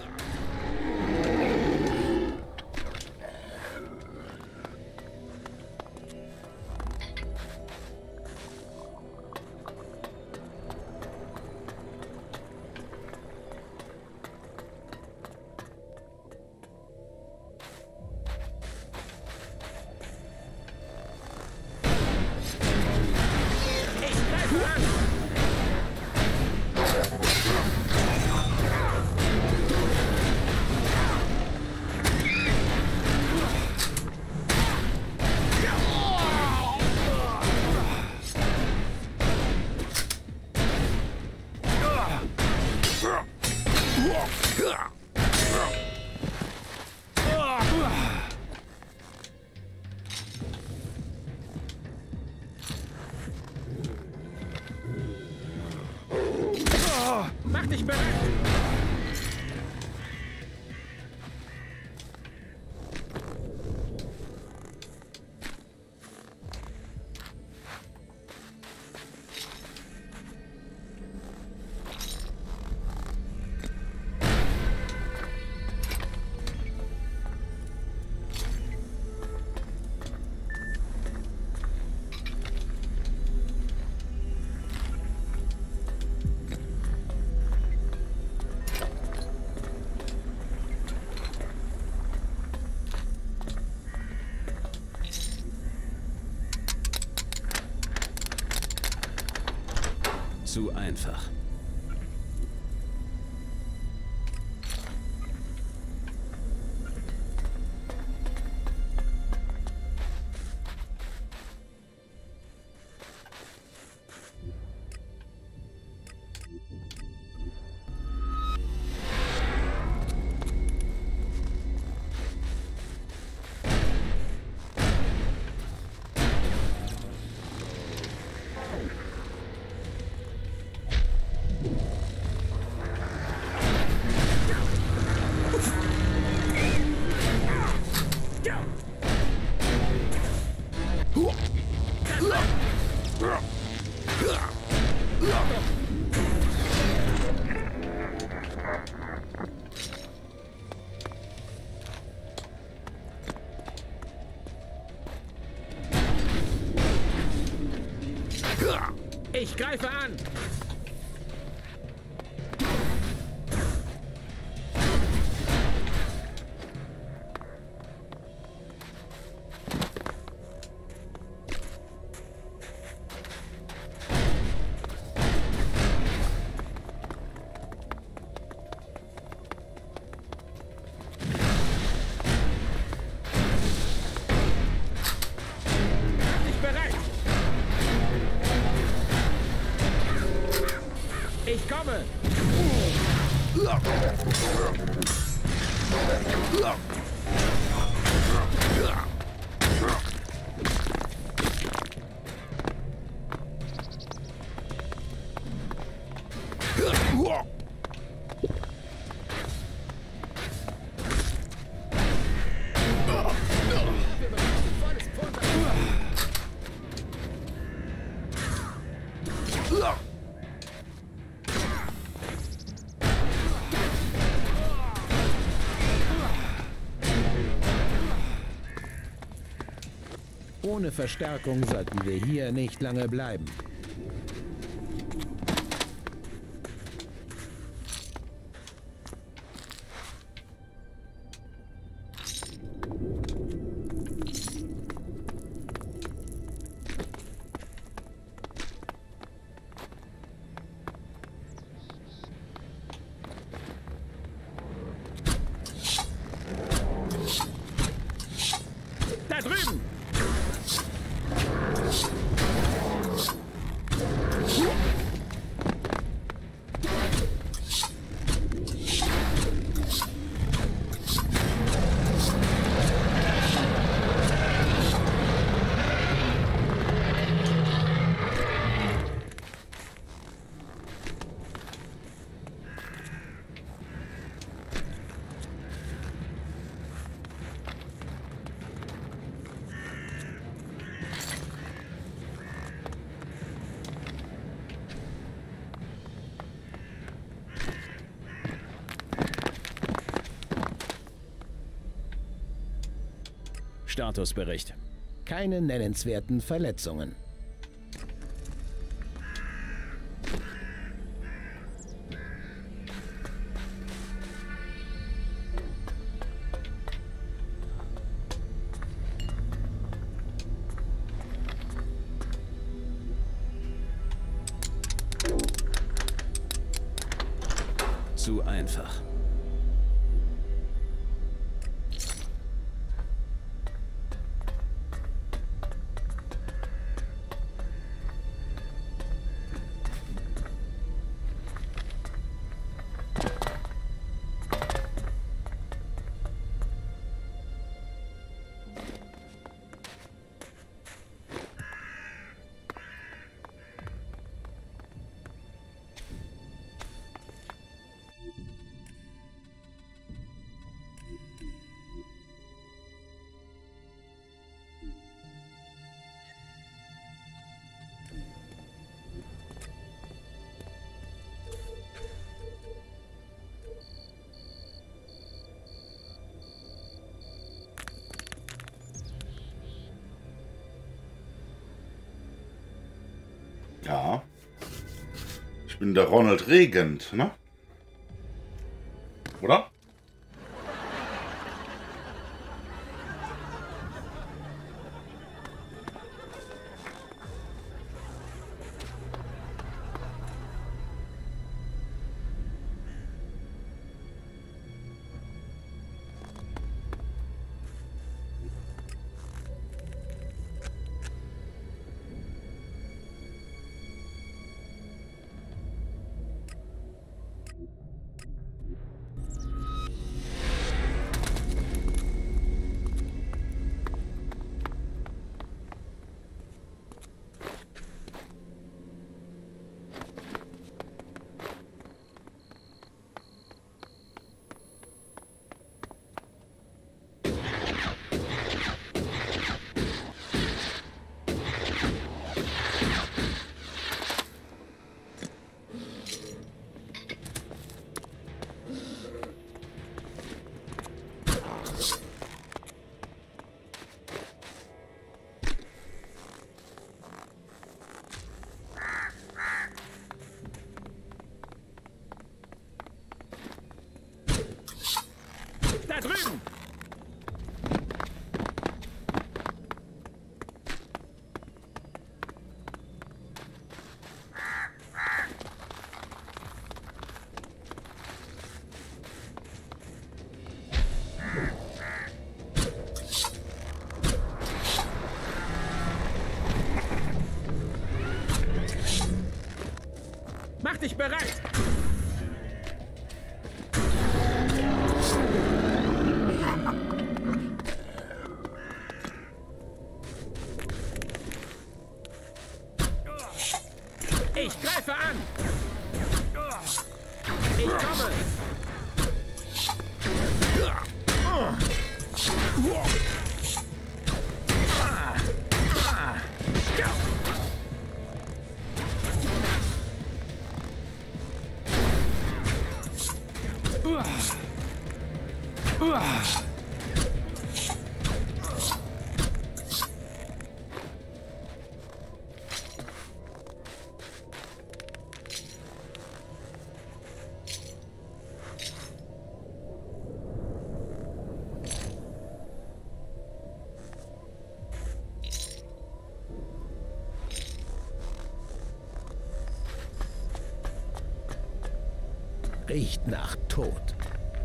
[SPEAKER 6] Mach dich bereit!
[SPEAKER 3] Zu einfach.
[SPEAKER 6] Ich greife an!
[SPEAKER 7] Ich komme!
[SPEAKER 10] Ohne Verstärkung sollten wir hier nicht lange bleiben.
[SPEAKER 7] Da drüben!
[SPEAKER 3] Statusbericht.
[SPEAKER 10] Keine nennenswerten Verletzungen.
[SPEAKER 3] Zu einfach.
[SPEAKER 1] Ja. Ich bin der Ronald Regent, ne? Oder?
[SPEAKER 7] Da drüben!
[SPEAKER 10] Mach dich bereit! Ich greife an! Ich komme! Riecht nach Tod.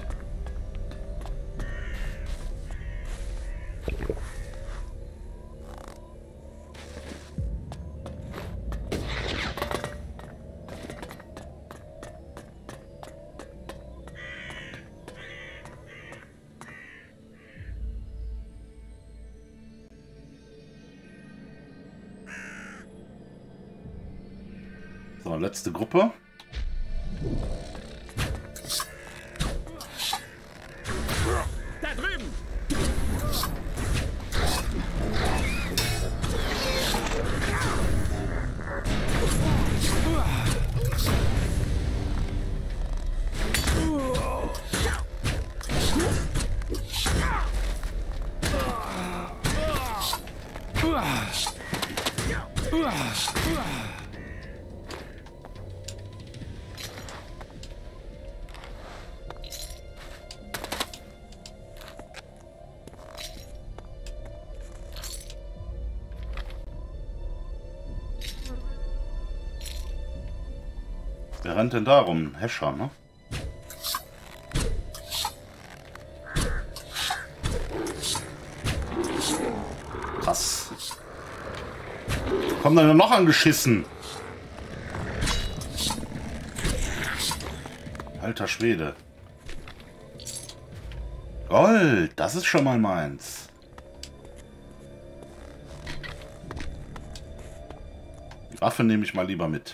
[SPEAKER 1] So, letzte Gruppe.
[SPEAKER 10] Da drüben!
[SPEAKER 1] Wer rennt denn da rum? Hescher, ne? Krass. Kommt da noch angeschissen? Alter Schwede. Gold, das ist schon mal meins. Die Waffe nehme ich mal lieber mit.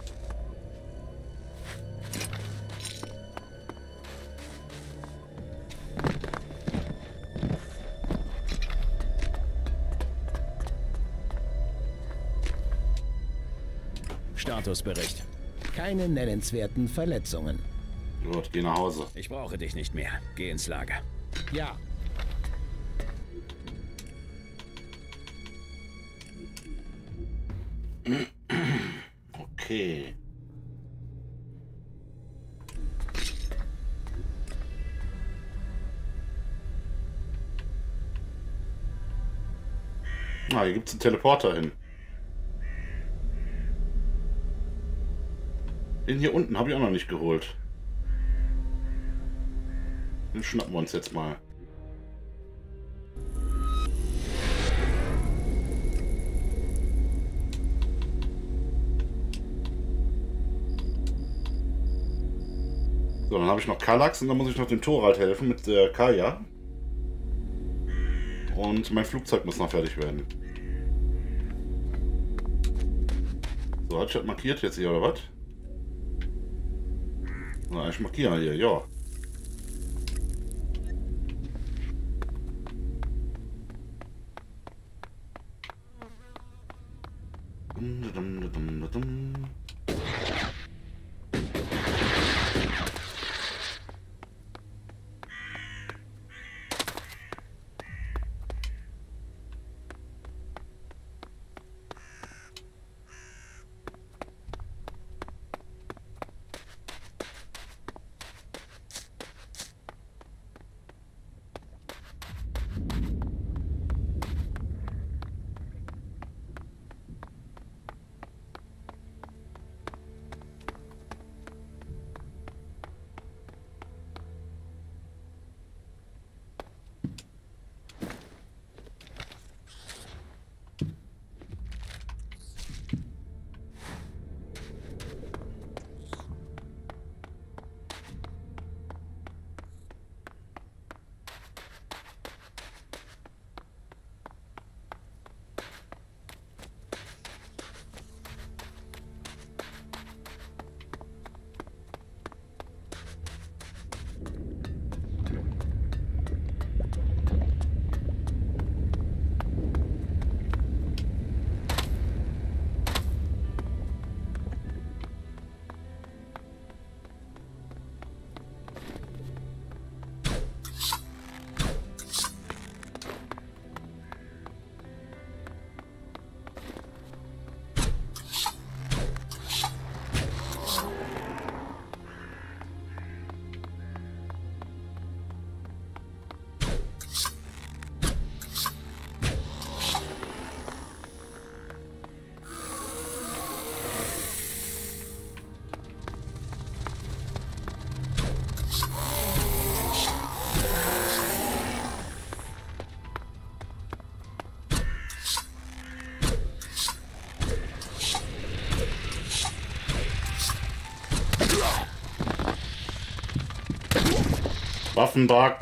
[SPEAKER 3] Statusbericht.
[SPEAKER 10] Keine nennenswerten Verletzungen.
[SPEAKER 1] Gut, geh nach Hause.
[SPEAKER 3] Ich brauche dich nicht mehr. Geh ins Lager.
[SPEAKER 10] Ja.
[SPEAKER 1] Okay. Ah, hier gibt es einen Teleporter hin. Den hier unten habe ich auch noch nicht geholt. Den schnappen wir uns jetzt mal. So, dann habe ich noch Kallax und dann muss ich noch dem Thorald helfen mit der Kaya. Und mein Flugzeug muss noch fertig werden. So, hat ich das markiert jetzt hier, oder was? Na, ich markiere hier, ja. Waffenbug.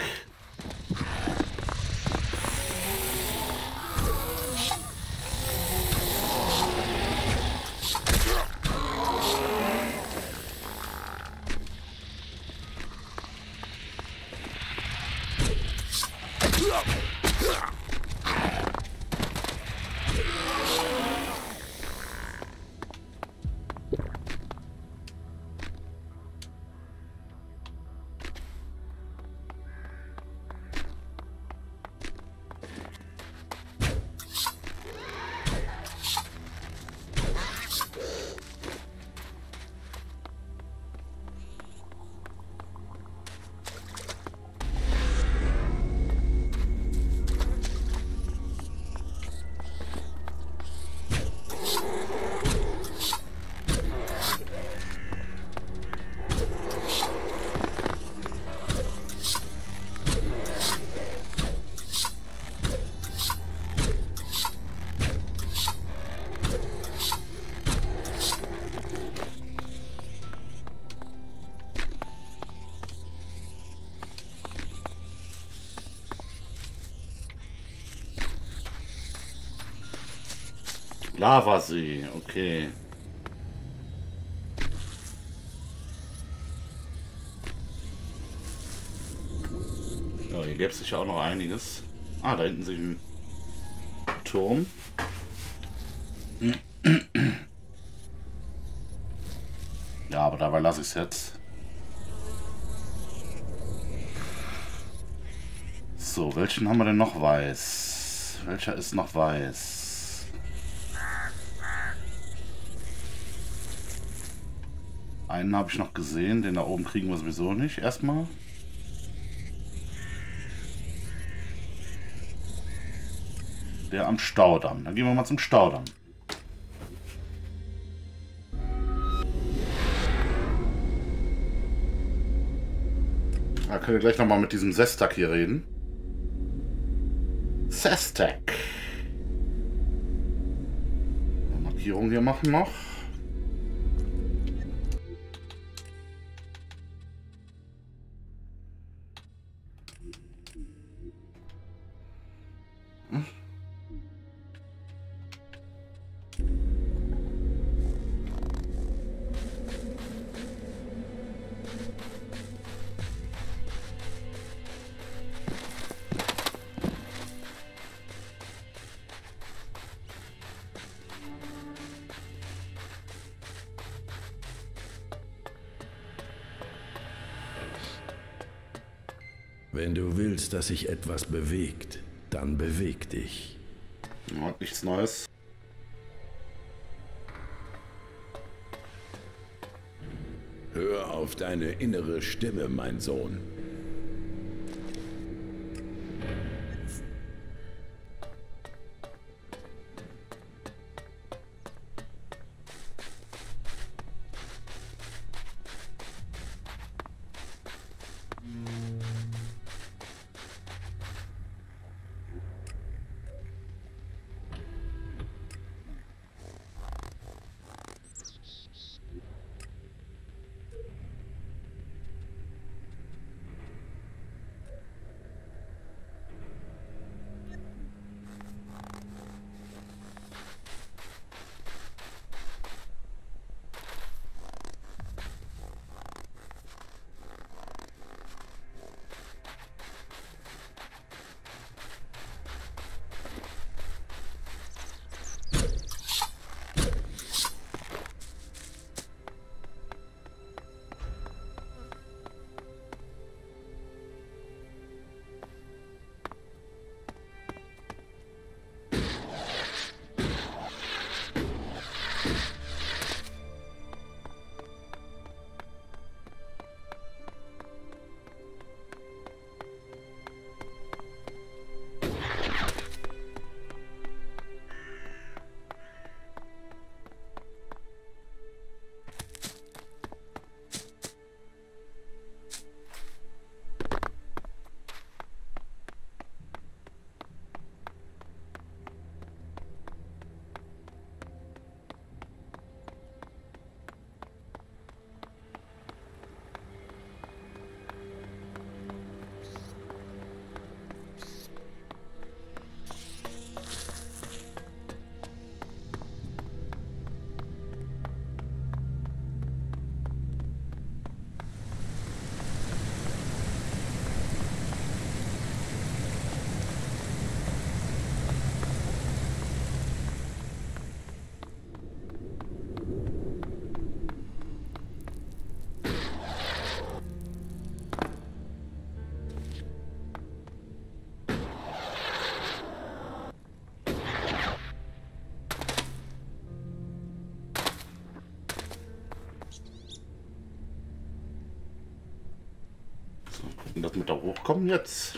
[SPEAKER 1] Lavasee, okay. Ja, hier gäbe es sicher auch noch einiges. Ah, da hinten sich ein Turm. Ja, aber dabei lasse ich es jetzt. So, welchen haben wir denn noch weiß? Welcher ist noch weiß? Einen habe ich noch gesehen, den da oben kriegen wir sowieso nicht. Erstmal. Der am Staudamm. Dann gehen wir mal zum Staudamm. Da können wir gleich nochmal mit diesem Sestak hier reden. Sestak. Markierung hier machen noch.
[SPEAKER 8] Wenn du willst, dass sich etwas bewegt, dann beweg dich.
[SPEAKER 1] Ja, nichts Neues.
[SPEAKER 8] Hör auf deine innere Stimme, mein Sohn.
[SPEAKER 1] mit da hochkommen jetzt?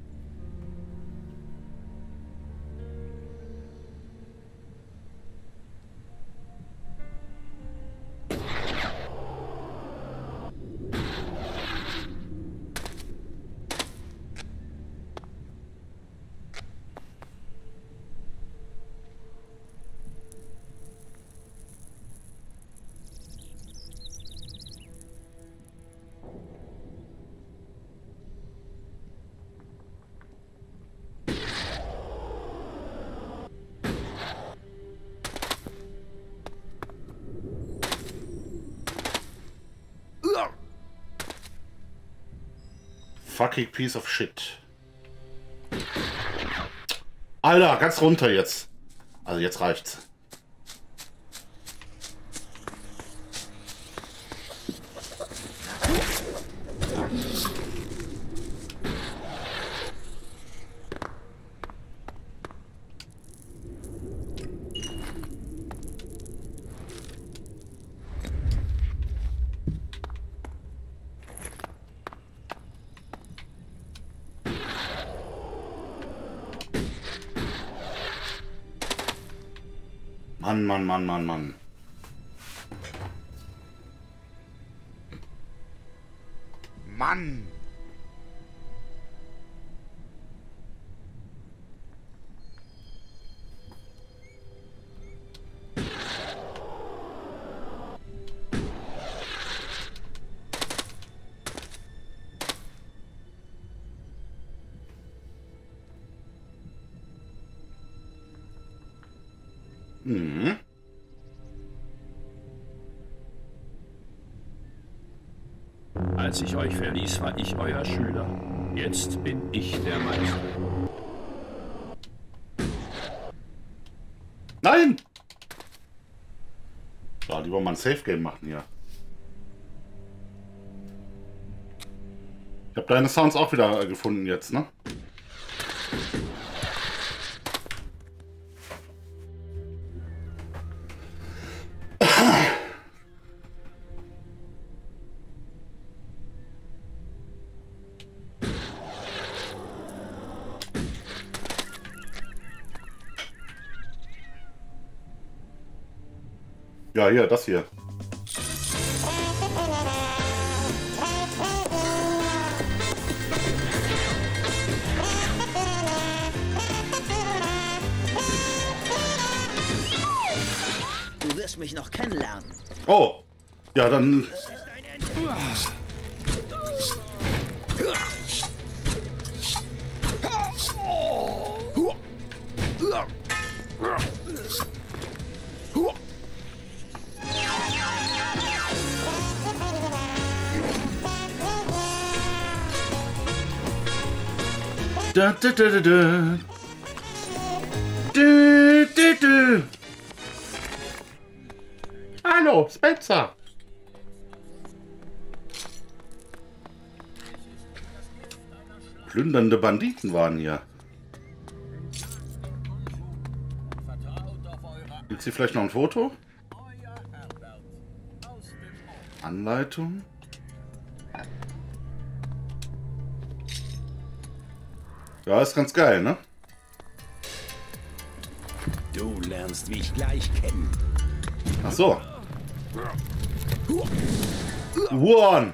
[SPEAKER 1] Fucking piece of shit. Alter, ganz runter jetzt. Also jetzt reicht's. Mann, Mann, Mann, Mann, Mann. Mann! Mhm.
[SPEAKER 12] Als ich euch verließ, war ich euer Schüler. Jetzt bin ich der Meister.
[SPEAKER 1] Nein! Ja, lieber mal ein Safe-Game machen hier. Ich habe deine Sounds auch wieder gefunden jetzt, ne? Ja, hier, das hier.
[SPEAKER 9] Du wirst mich noch kennenlernen.
[SPEAKER 1] Oh, ja, dann... Da, da, da, da, da. Du, du, du. Hallo, Spencer. Plündernde Banditen waren hier. Gibt es hier vielleicht noch ein Foto? Anleitung. Ja, ist ganz geil, ne?
[SPEAKER 10] Du lernst mich gleich kennen.
[SPEAKER 1] Ach so. One.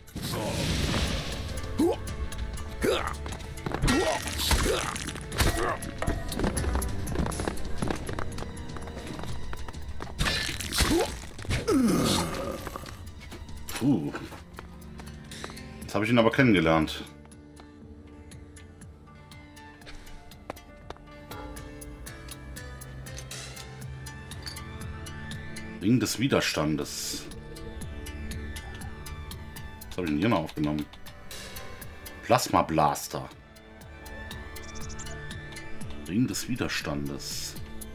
[SPEAKER 1] Puh. Jetzt habe ich ihn aber kennengelernt. Ring des Widerstandes. Was habe ich denn hier noch aufgenommen? Plasma Blaster. Ring des Widerstandes.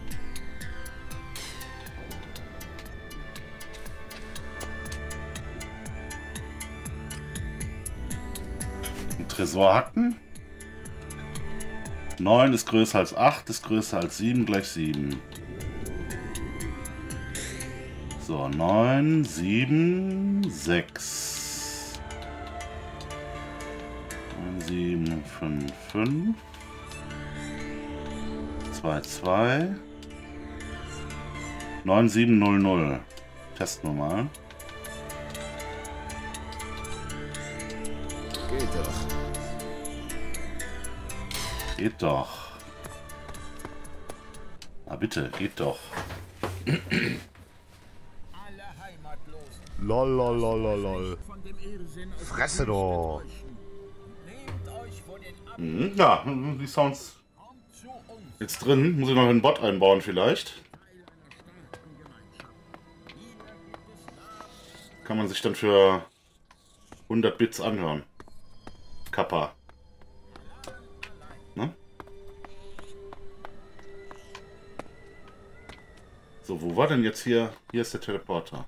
[SPEAKER 1] Ein Tresorhaken. neun ist größer als acht, ist größer als sieben, gleich sieben. So, neun, sieben, sechs. sieben fünf fünf zwei zwei neun sieben null null. Testen wir mal.
[SPEAKER 10] Geht doch.
[SPEAKER 1] Geht doch. Ah, bitte, geht doch.
[SPEAKER 13] Lol, lol, lol, lol, lol. Fresse doch.
[SPEAKER 1] Mhm, ja, die Sounds jetzt drin. Muss ich noch einen Bot einbauen vielleicht. Kann man sich dann für hundert Bits anhören. Kappa. Ne? So, wo war denn jetzt hier? Hier ist der Teleporter.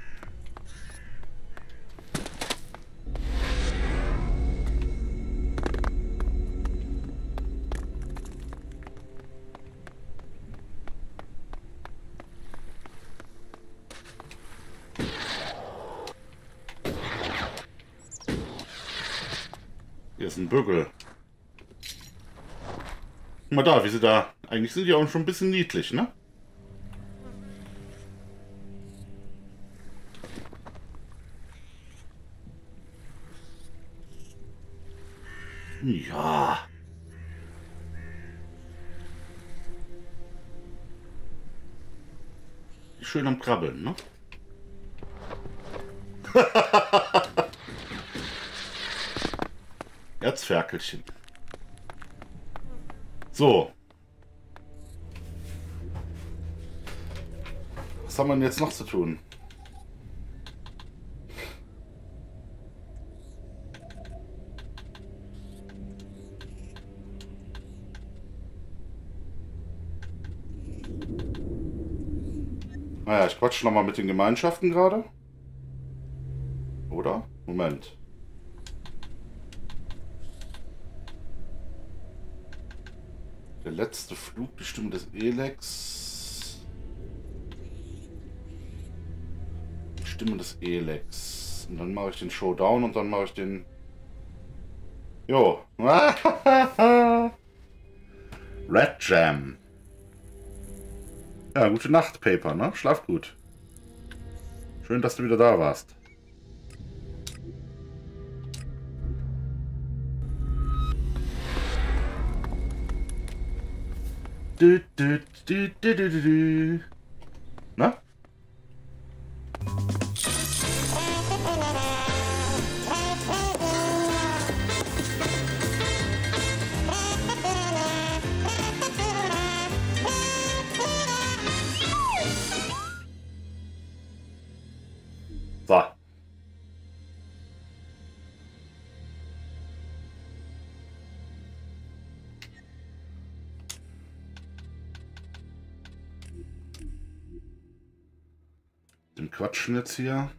[SPEAKER 1] Hier ist ein Bügel. Guck mal da, wie sie da... Eigentlich sind die auch schon ein bisschen niedlich, ne? Ja. Schön am Krabbeln, ne? Erzferkelchen. So. Was haben wir denn jetzt noch zu tun? Naja, ich quatsche nochmal mit den Gemeinschaften gerade. Oder? Moment. Der letzte Flug, Bestimmung des Elex. Bestimmung des Elex. Und dann mache ich den Showdown und dann mache ich den... Jo. Red Jam. Ja, gute Nacht, Paper, ne? Schlaf gut. Schön, dass du wieder da warst. Du, du, du, du, du, du, du. Na? So. Den quatschen jetzt hier.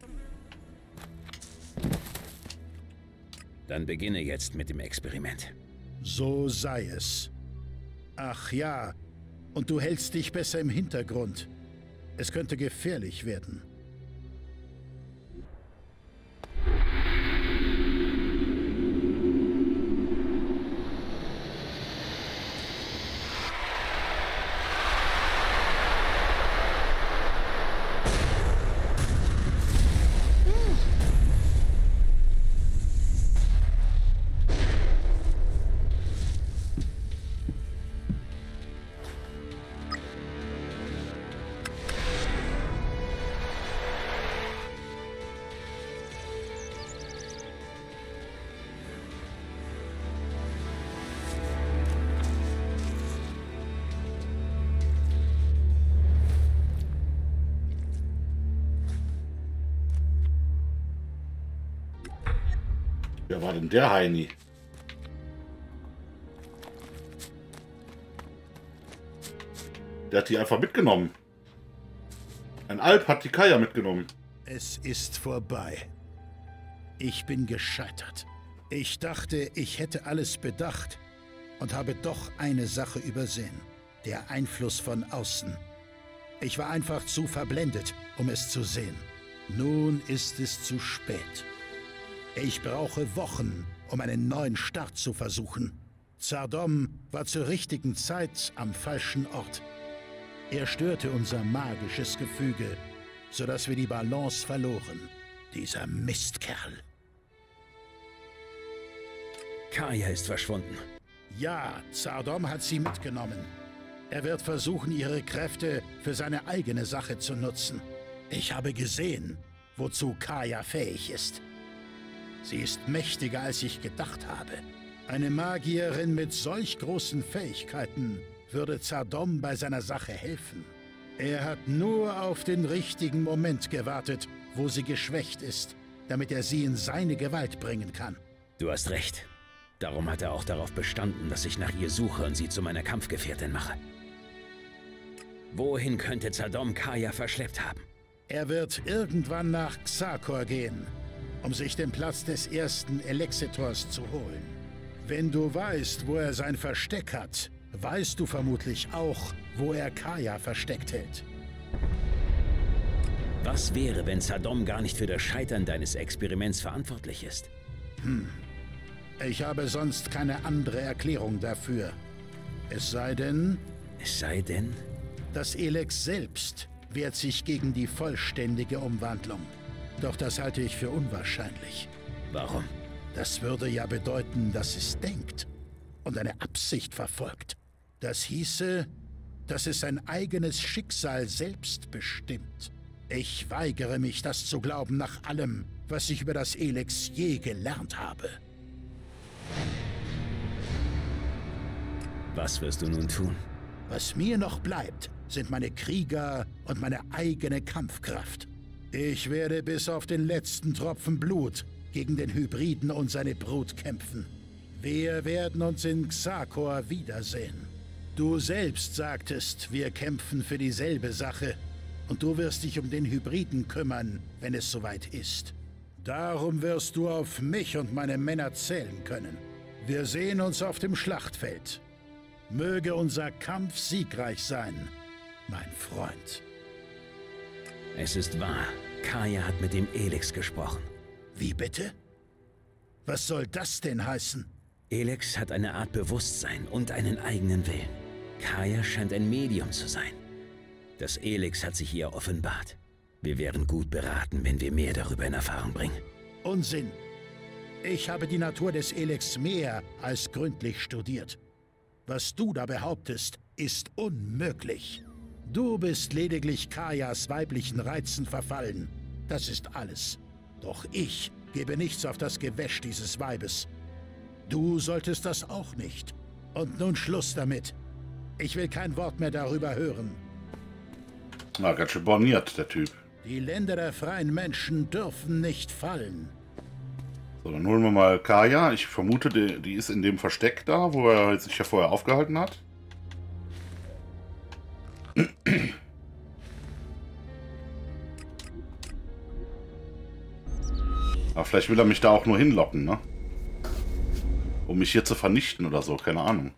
[SPEAKER 3] Dann beginne jetzt mit dem Experiment.
[SPEAKER 4] So sei es. Ach ja, und du hältst dich besser im Hintergrund. Es könnte gefährlich werden.
[SPEAKER 1] Wer war denn der Heini? Der hat die einfach mitgenommen. Ein Alp hat die Kaya mitgenommen.
[SPEAKER 4] Es ist vorbei. Ich bin gescheitert. Ich dachte, ich hätte alles bedacht und habe doch eine Sache übersehen. Der Einfluss von außen. Ich war einfach zu verblendet, um es zu sehen. Nun ist es zu spät. Ich brauche Wochen, um einen neuen Start zu versuchen. Zardom war zur richtigen Zeit am falschen Ort. Er störte unser magisches Gefüge, sodass wir die Balance verloren. Dieser Mistkerl.
[SPEAKER 3] Kaya ist verschwunden.
[SPEAKER 4] Ja, Zardom hat sie mitgenommen. Er wird versuchen, ihre Kräfte für seine eigene Sache zu nutzen. Ich habe gesehen, wozu Kaya fähig ist. Sie ist mächtiger, als ich gedacht habe. Eine Magierin mit solch großen Fähigkeiten würde Zardom bei seiner Sache helfen. Er hat nur auf den richtigen Moment gewartet, wo sie geschwächt ist, damit er sie in seine Gewalt bringen kann.
[SPEAKER 3] Du hast recht. Darum hat er auch darauf bestanden, dass ich nach ihr suche und sie zu meiner Kampfgefährtin mache. Wohin könnte Zardom Kaya verschleppt haben?
[SPEAKER 4] Er wird irgendwann nach Xakor gehen, um sich den Platz des ersten Elexitors zu holen. Wenn du weißt, wo er sein Versteck hat, weißt du vermutlich auch, wo er Kaya versteckt hält.
[SPEAKER 3] Was wäre, wenn Zardom gar nicht für das Scheitern deines Experiments verantwortlich ist?
[SPEAKER 4] Hm. Ich habe sonst keine andere Erklärung dafür. Es sei denn...
[SPEAKER 3] Es sei denn?
[SPEAKER 4] Das Elex selbst wehrt sich gegen die vollständige Umwandlung. Doch das halte ich für unwahrscheinlich.
[SPEAKER 3] Warum?
[SPEAKER 4] Das würde ja bedeuten, dass es denkt und eine Absicht verfolgt. Das hieße, dass es sein eigenes Schicksal selbst bestimmt. Ich weigere mich, das zu glauben, nach allem, was ich über das Elex je gelernt habe.
[SPEAKER 3] Was wirst du nun tun?
[SPEAKER 4] Was mir noch bleibt, sind meine Krieger und meine eigene Kampfkraft. Ich werde bis auf den letzten Tropfen Blut gegen den Hybriden und seine Brut kämpfen. Wir werden uns in Xakor wiedersehen. Du selbst sagtest, wir kämpfen für dieselbe Sache. Und du wirst dich um den Hybriden kümmern, wenn es soweit ist. Darum wirst du auf mich und meine Männer zählen können. Wir sehen uns auf dem Schlachtfeld. Möge unser Kampf siegreich sein, mein Freund.
[SPEAKER 3] Es ist wahr. Kaya hat mit dem Elex gesprochen.
[SPEAKER 4] Wie bitte? Was soll das denn heißen?
[SPEAKER 3] Elex hat eine Art Bewusstsein und einen eigenen Willen. Kaya scheint ein Medium zu sein. Das Elex hat sich ihr offenbart. Wir wären gut beraten, wenn wir mehr darüber in Erfahrung bringen.
[SPEAKER 4] Unsinn. Ich habe die Natur des Elex mehr als gründlich studiert. Was du da behauptest, ist unmöglich. Du bist lediglich Kayas weiblichen Reizen verfallen. Das ist alles. Doch ich gebe nichts auf das Gewäsch dieses Weibes. Du solltest das auch nicht. Und nun Schluss damit. Ich will kein Wort mehr darüber hören.
[SPEAKER 1] Na, ganz schön borniert, der Typ.
[SPEAKER 4] Die Länder der freien Menschen dürfen nicht fallen.
[SPEAKER 1] So, dann holen wir mal Kaya. Ich vermute, die, die ist in dem Versteck da, wo er sich ja vorher aufgehalten hat. Aber vielleicht will er mich da auch nur hinlocken, ne? Um mich hier zu vernichten oder so, keine Ahnung.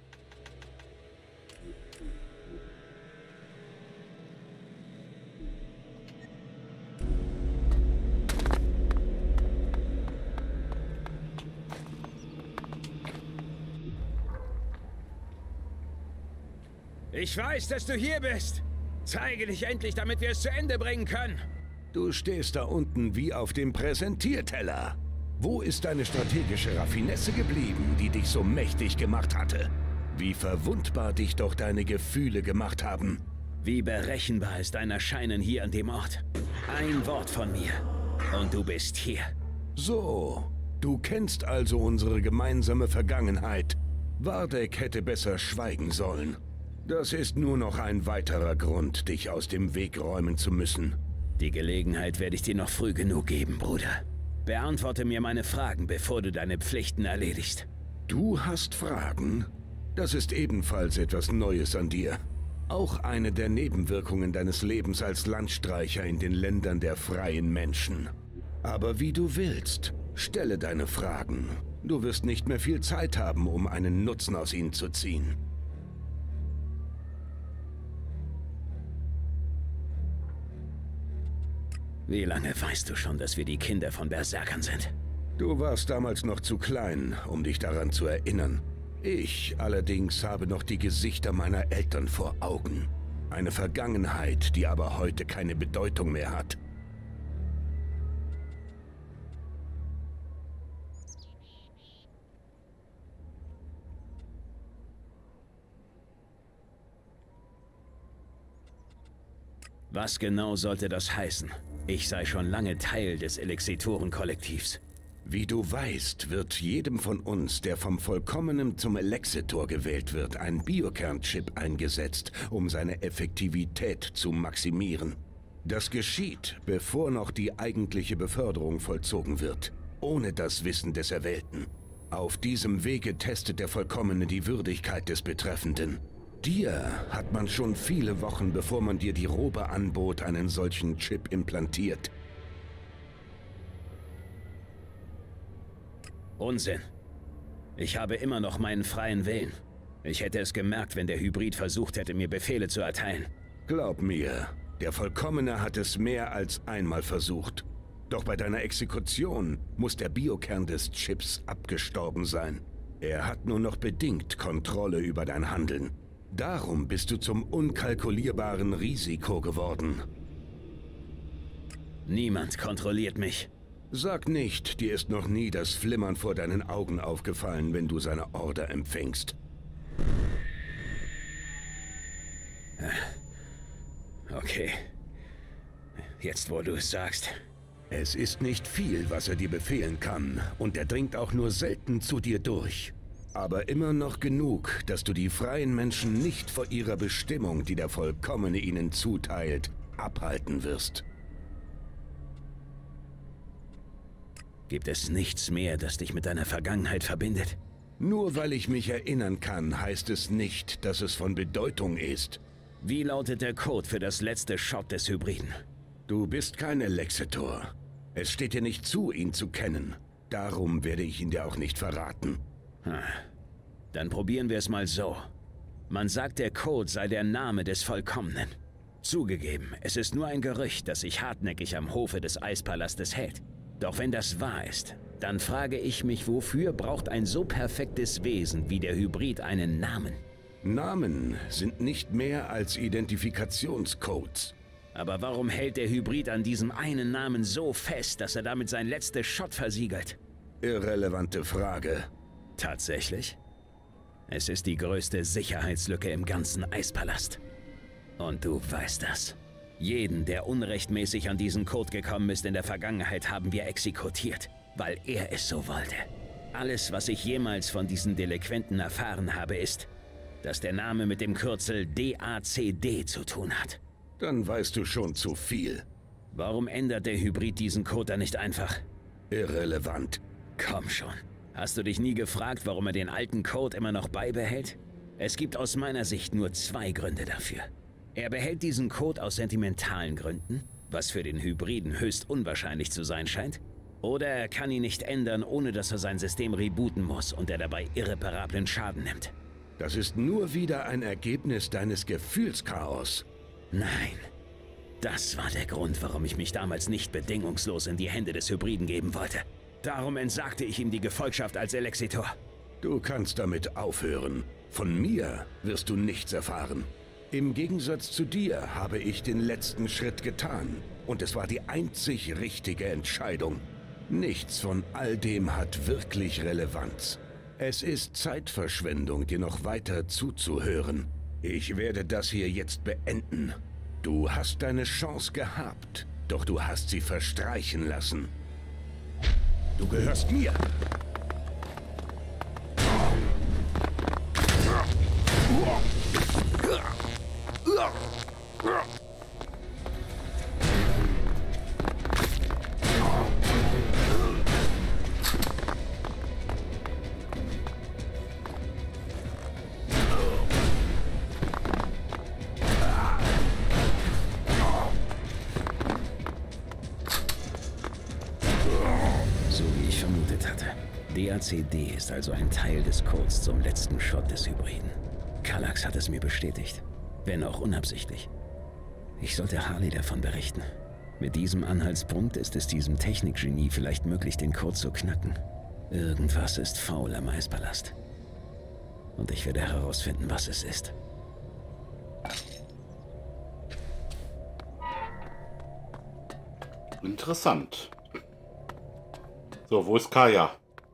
[SPEAKER 14] Ich weiß, dass du hier bist. Zeige dich endlich, damit wir es zu Ende bringen können.
[SPEAKER 8] Du stehst da unten wie auf dem Präsentierteller. Wo ist deine strategische Raffinesse geblieben, die dich so mächtig gemacht hatte? Wie verwundbar dich doch deine Gefühle gemacht haben.
[SPEAKER 3] Wie berechenbar ist dein Erscheinen hier an dem Ort. Ein Wort von mir und du bist hier.
[SPEAKER 8] So, du kennst also unsere gemeinsame Vergangenheit. Vardek hätte besser schweigen sollen. Das ist nur noch ein weiterer Grund, dich aus dem Weg räumen zu müssen.
[SPEAKER 3] Die Gelegenheit werde ich dir noch früh genug geben, Bruder. Beantworte mir meine Fragen, bevor du deine Pflichten erledigst.
[SPEAKER 8] Du hast Fragen? Das ist ebenfalls etwas Neues an dir. Auch eine der Nebenwirkungen deines Lebens als Landstreicher in den Ländern der freien Menschen. Aber wie du willst, stelle deine Fragen. Du wirst nicht mehr viel Zeit haben, um einen Nutzen aus ihnen zu ziehen.
[SPEAKER 3] Wie lange weißt du schon, dass wir die Kinder von Berserkern sind?
[SPEAKER 8] Du warst damals noch zu klein, um dich daran zu erinnern. Ich allerdings habe noch die Gesichter meiner Eltern vor Augen. Eine Vergangenheit, die aber heute keine Bedeutung mehr hat.
[SPEAKER 3] Was genau sollte das heißen? Ich sei schon lange Teil des Elexitoren-Kollektivs.
[SPEAKER 8] Wie du weißt, wird jedem von uns, der vom Vollkommenen zum Elexitor gewählt wird, ein Biokernchip eingesetzt, um seine Effektivität zu maximieren. Das geschieht, bevor noch die eigentliche Beförderung vollzogen wird, ohne das Wissen des Erwählten. Auf diesem Wege testet der Vollkommene die Würdigkeit des Betreffenden. Dir hat man schon viele Wochen, bevor man dir die Robe anbot, einen solchen Chip implantiert.
[SPEAKER 3] Unsinn. Ich habe immer noch meinen freien Willen. Ich hätte es gemerkt, wenn der Hybrid versucht hätte, mir Befehle zu erteilen.
[SPEAKER 8] Glaub mir, der Vollkommene hat es mehr als einmal versucht. Doch bei deiner Exekution muss der Biokern des Chips abgestorben sein. Er hat nur noch bedingt Kontrolle über dein Handeln. Darum bist du zum unkalkulierbaren Risiko geworden.
[SPEAKER 3] Niemand kontrolliert mich.
[SPEAKER 8] Sag nicht, dir ist noch nie das Flimmern vor deinen Augen aufgefallen, wenn du seine Order empfängst.
[SPEAKER 3] Okay. Jetzt, wo du es sagst.
[SPEAKER 8] Es ist nicht viel, was er dir befehlen kann, und er dringt auch nur selten zu dir durch. Aber immer noch genug, dass du die freien Menschen nicht vor ihrer Bestimmung, die der Vollkommene ihnen zuteilt, abhalten wirst.
[SPEAKER 3] Gibt es nichts mehr, das dich mit deiner Vergangenheit verbindet?
[SPEAKER 8] Nur weil ich mich erinnern kann, heißt es nicht, dass es von Bedeutung ist.
[SPEAKER 3] Wie lautet der Code für das letzte Shot des Hybriden?
[SPEAKER 8] Du bist kein Elexitor. Es steht dir nicht zu, ihn zu kennen. Darum werde ich ihn dir auch nicht verraten.
[SPEAKER 3] Hm. Dann probieren wir es mal so. Man sagt, der Code sei der Name des Vollkommenen. Zugegeben, es ist nur ein Gerücht, das sich hartnäckig am Hofe des Eispalastes hält. Doch wenn das wahr ist, dann frage ich mich, wofür braucht ein so perfektes Wesen wie der Hybrid einen Namen?
[SPEAKER 8] Namen sind nicht mehr als Identifikationscodes.
[SPEAKER 3] Aber warum hält der Hybrid an diesem einen Namen so fest, dass er damit sein letztes Shot versiegelt?
[SPEAKER 8] Irrelevante Frage.
[SPEAKER 3] Tatsächlich? Es ist die größte Sicherheitslücke im ganzen Eispalast. Und du weißt das. Jeden, der unrechtmäßig an diesen Code gekommen ist in der Vergangenheit, haben wir exekutiert, weil er es so wollte. Alles, was ich jemals von diesen Delinquenten erfahren habe, ist, dass der Name mit dem Kürzel D A C D zu tun hat.
[SPEAKER 8] Dann weißt du schon zu viel.
[SPEAKER 3] Warum ändert der Hybrid diesen Code dann nicht einfach?
[SPEAKER 8] Irrelevant.
[SPEAKER 3] Komm schon. Hast du dich nie gefragt, warum er den alten Code immer noch beibehält? Es gibt aus meiner Sicht nur zwei Gründe dafür. Er behält diesen Code aus sentimentalen Gründen, was für den Hybriden höchst unwahrscheinlich zu sein scheint. Oder er kann ihn nicht ändern, ohne dass er sein System rebooten muss und er dabei irreparablen Schaden nimmt.
[SPEAKER 8] Das ist nur wieder ein Ergebnis deines Gefühlschaos.
[SPEAKER 3] Nein. Das war der Grund, warum ich mich damals nicht bedingungslos in die Hände des Hybriden geben wollte. Darum entsagte ich ihm die Gefolgschaft als Elexitor.
[SPEAKER 8] Du kannst damit aufhören. Von mir wirst du nichts erfahren. Im Gegensatz zu dir habe ich den letzten Schritt getan. Und es war die einzig richtige Entscheidung. Nichts von all dem hat wirklich Relevanz. Es ist Zeitverschwendung, dir noch weiter zuzuhören. Ich werde das hier jetzt beenden. Du hast deine Chance gehabt, doch du hast sie verstreichen lassen. Du gehörst mir!
[SPEAKER 3] D A C D ist also ein Teil des Codes zum letzten Shot des Hybriden. Kallax hat es mir bestätigt, wenn auch unabsichtlich. Ich sollte Harley davon berichten. Mit diesem Anhaltspunkt ist es diesem Technikgenie vielleicht möglich, den Code zu knacken. Irgendwas ist faul am Eispalast. Und ich werde herausfinden, was es ist.
[SPEAKER 1] Interessant. So, wo ist Kaya?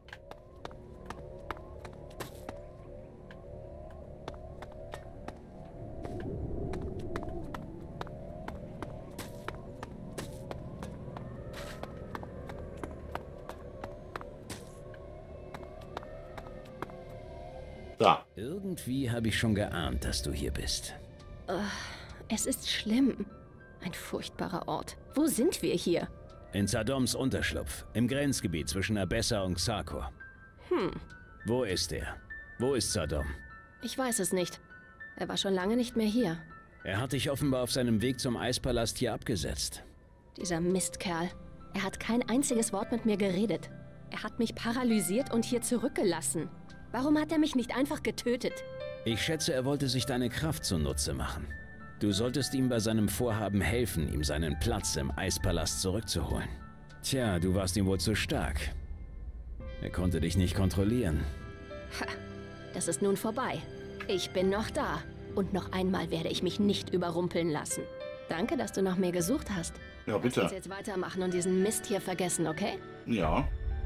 [SPEAKER 1] Da.
[SPEAKER 3] Irgendwie habe ich schon geahnt, dass du hier bist.
[SPEAKER 15] Uh, es ist schlimm. Ein furchtbarer Ort. Wo sind wir hier?
[SPEAKER 3] In Sadoms Unterschlupf, im Grenzgebiet zwischen Abessa und Xakor.
[SPEAKER 15] Hm.
[SPEAKER 3] Wo ist er? Wo ist Sadom?
[SPEAKER 15] Ich weiß es nicht. Er war schon lange nicht mehr hier.
[SPEAKER 3] Er hat dich offenbar auf seinem Weg zum Eispalast hier abgesetzt.
[SPEAKER 15] Dieser Mistkerl. Er hat kein einziges Wort mit mir geredet. Er hat mich paralysiert und hier zurückgelassen. Warum hat er mich nicht einfach getötet?
[SPEAKER 3] Ich schätze, er wollte sich deine Kraft zunutze machen. Du solltest ihm bei seinem Vorhaben helfen, ihm seinen Platz im Eispalast zurückzuholen. Tja, du warst ihm wohl zu stark. Er konnte dich nicht kontrollieren.
[SPEAKER 15] Ha, das ist nun vorbei. Ich bin noch da. Und noch einmal werde ich mich nicht überrumpeln lassen. Danke, dass du nach mir gesucht hast.
[SPEAKER 1] Ja, bitte.
[SPEAKER 15] Lass uns jetzt weitermachen und diesen Mist hier vergessen, okay?
[SPEAKER 1] Ja.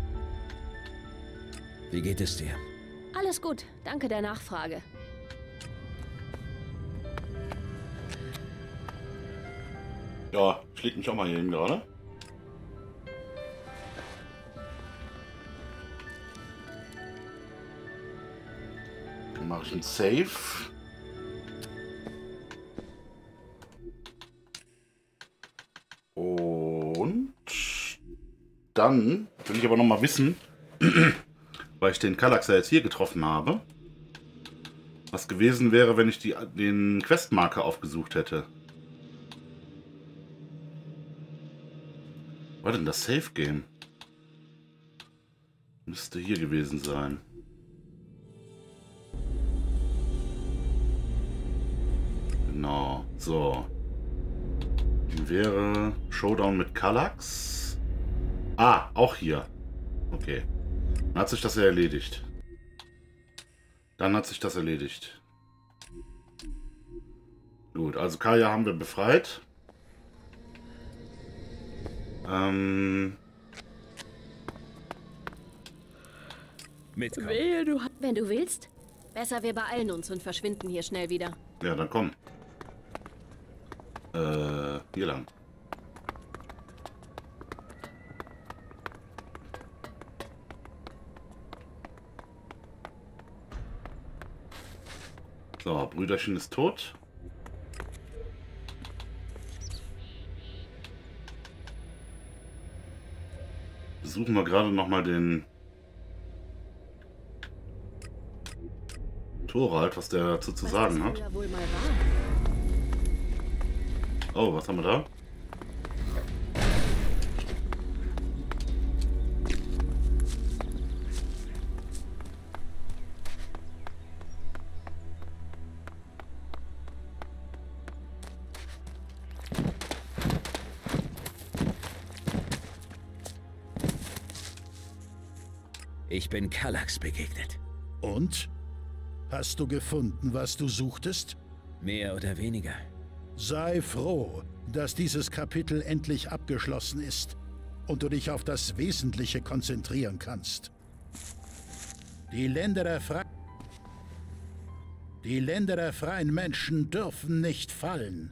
[SPEAKER 3] Wie geht es dir?
[SPEAKER 15] Alles gut. Danke der Nachfrage.
[SPEAKER 1] Ja, ich leg mich auch mal hier hin gerade. Dann mache ich ein Save. Und dann will ich aber noch mal wissen, weil ich den Kallax ja jetzt hier getroffen habe, was gewesen wäre, wenn ich die, den Questmarker aufgesucht hätte. Was denn das Safe Game? Müsste hier gewesen sein. Genau, so. Wäre Showdown mit Kallax. Ah, auch hier. Okay. Dann hat sich das ja erledigt. Dann hat sich das erledigt. Gut, also Kaya haben wir befreit. Ähm...
[SPEAKER 3] Mitkommen.
[SPEAKER 15] Wehe, du... Wenn du willst. Besser, wir beeilen uns und verschwinden hier schnell wieder.
[SPEAKER 1] Ja, dann komm. Äh, hier lang. So, Brüderchen ist tot. Besuchen wir gerade noch mal den Thorald, was der dazu zu sagen hat. Oh, was haben wir da?
[SPEAKER 3] Ich bin Kallax begegnet.
[SPEAKER 4] Und? Hast du gefunden, was du suchtest?
[SPEAKER 3] Mehr oder weniger.
[SPEAKER 4] Sei froh, dass dieses Kapitel endlich abgeschlossen ist und du dich auf das Wesentliche konzentrieren kannst. Die Länder der Fre- Die Länder der freien Menschen dürfen nicht fallen.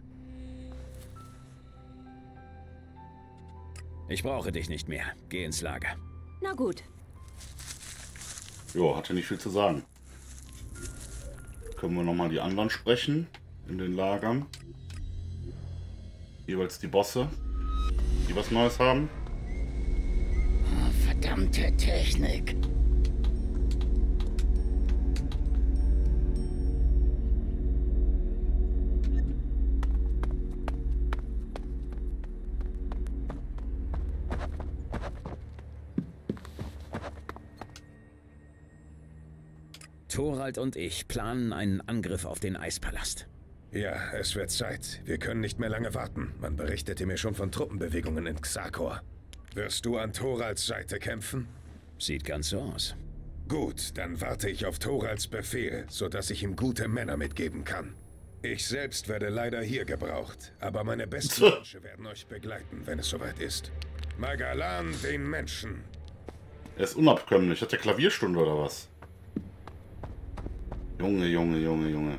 [SPEAKER 3] Ich brauche dich nicht mehr. Geh ins Lager.
[SPEAKER 15] Na gut.
[SPEAKER 1] Jo, hatte nicht viel zu sagen. Können wir nochmal die anderen sprechen in den Lagern. Jeweils die Bosse, die was Neues haben.
[SPEAKER 9] Oh, verdammte Technik.
[SPEAKER 3] Thorald und ich planen einen Angriff auf den Eispalast.
[SPEAKER 16] Ja, es wird Zeit. Wir können nicht mehr lange warten. Man berichtete mir schon von Truppenbewegungen in Xakor. Wirst du an Thorals Seite kämpfen?
[SPEAKER 3] Sieht ganz so aus.
[SPEAKER 16] Gut, dann warte ich auf Thorals Befehl, sodass ich ihm gute Männer mitgeben kann. Ich selbst werde leider hier gebraucht, aber meine besten Wünsche werden euch begleiten, wenn es soweit ist. Magalan den Menschen.
[SPEAKER 1] Er ist unabkömmlich. Hat der Klavierstunde oder was? Junge, Junge, Junge, Junge.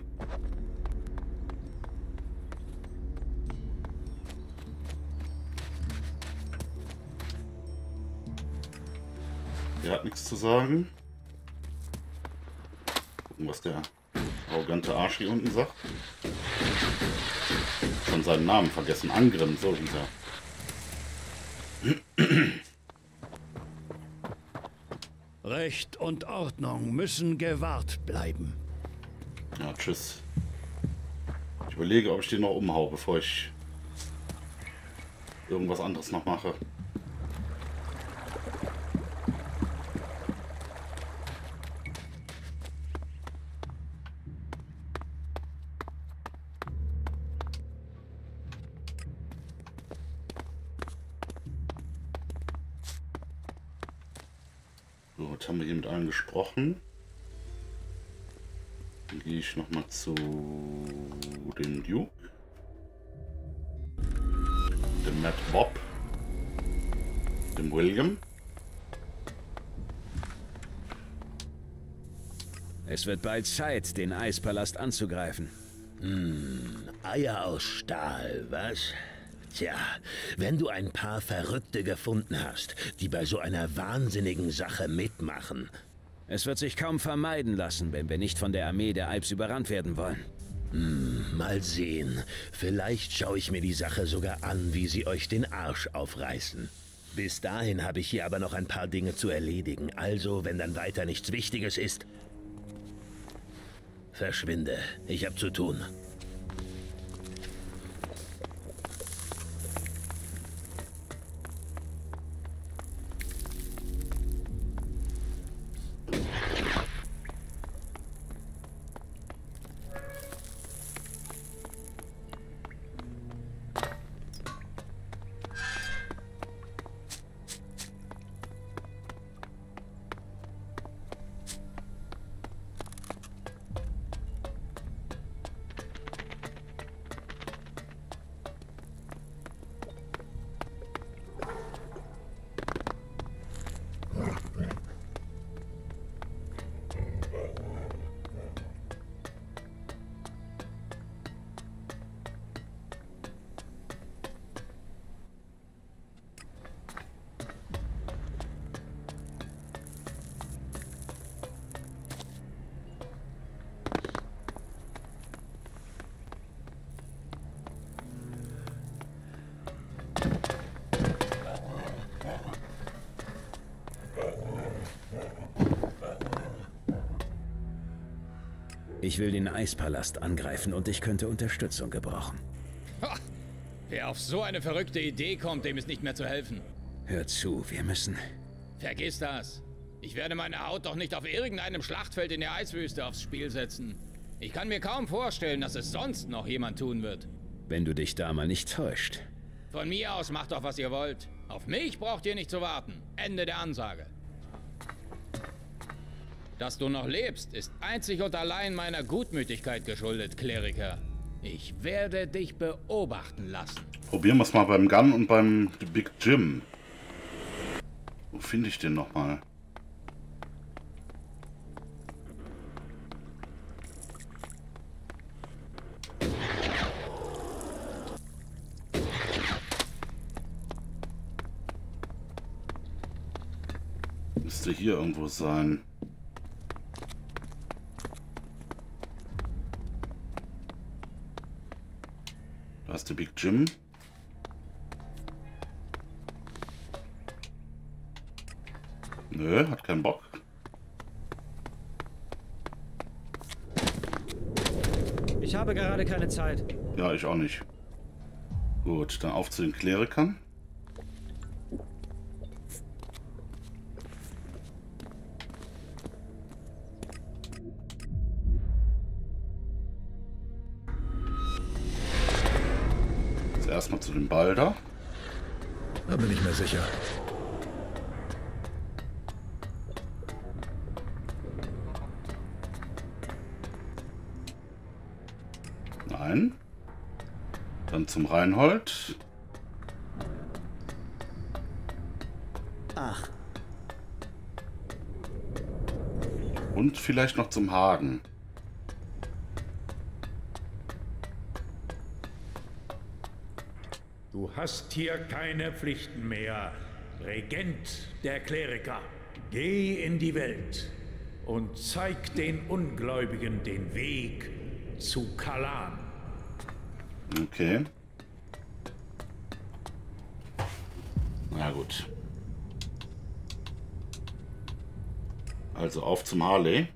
[SPEAKER 1] Der hat nichts zu sagen. Gucken, was der arrogante Arsch hier unten sagt. Schon seinen Namen vergessen. Angrim, so hieß er.
[SPEAKER 4] Recht und Ordnung müssen gewahrt bleiben.
[SPEAKER 1] Ja, tschüss. Ich überlege, ob ich den noch umhau, bevor ich irgendwas anderes noch mache. So, jetzt haben wir hier mit allen gesprochen. Dann gehe ich noch mal zu dem Duke. Dem Matt Bob. Dem William.
[SPEAKER 3] Es wird bald Zeit, den Eispalast anzugreifen.
[SPEAKER 10] Hm, Eier aus Stahl, was? Tja, wenn du ein paar Verrückte gefunden hast, die bei so einer wahnsinnigen Sache mitmachen.
[SPEAKER 3] Es wird sich kaum vermeiden lassen, wenn wir nicht von der Armee der Alps überrannt werden wollen.
[SPEAKER 10] Hm, mal sehen. Vielleicht schaue ich mir die Sache sogar an, wie sie euch den Arsch aufreißen. Bis dahin habe ich hier aber noch ein paar Dinge zu erledigen. Also, wenn dann weiter nichts Wichtiges ist, verschwinde. Ich habe zu tun.
[SPEAKER 3] Ich will den Eispalast angreifen und ich könnte Unterstützung gebrauchen.
[SPEAKER 14] Ha! Wer auf so eine verrückte Idee kommt, dem ist nicht mehr zu helfen.
[SPEAKER 3] Hör zu, wir müssen...
[SPEAKER 14] Vergiss das. Ich werde meine Haut doch nicht auf irgendeinem Schlachtfeld in der Eiswüste aufs Spiel setzen. Ich kann mir kaum vorstellen, dass es sonst noch jemand tun wird.
[SPEAKER 3] Wenn du dich da mal nicht täuscht.
[SPEAKER 14] Von mir aus macht doch, was ihr wollt. Auf mich braucht ihr nicht zu warten. Ende der Ansage. Dass du noch lebst, ist einzig und allein meiner Gutmütigkeit geschuldet, Kleriker. Ich werde dich beobachten lassen.
[SPEAKER 1] Probieren wir es mal beim Gun und beim Big Jim. Wo finde ich den nochmal? Müsste hier irgendwo sein. Da ist der Big Jim. Nö, hat keinen Bock.
[SPEAKER 6] Ich habe gerade keine Zeit.
[SPEAKER 1] Ja, ich auch nicht. Gut, dann auf zu den Klerikern. erstmal zu dem Balder.
[SPEAKER 7] Da bin ich mir sicher.
[SPEAKER 1] Nein. Dann zum Reinhold.
[SPEAKER 3] Ach.
[SPEAKER 1] Und vielleicht noch zum Hagen.
[SPEAKER 7] Du hast hier keine Pflichten mehr. Regent der Kleriker, geh in die Welt und zeig den Ungläubigen den Weg zu Kalan.
[SPEAKER 1] Okay. Na gut. Also auf zum Harley.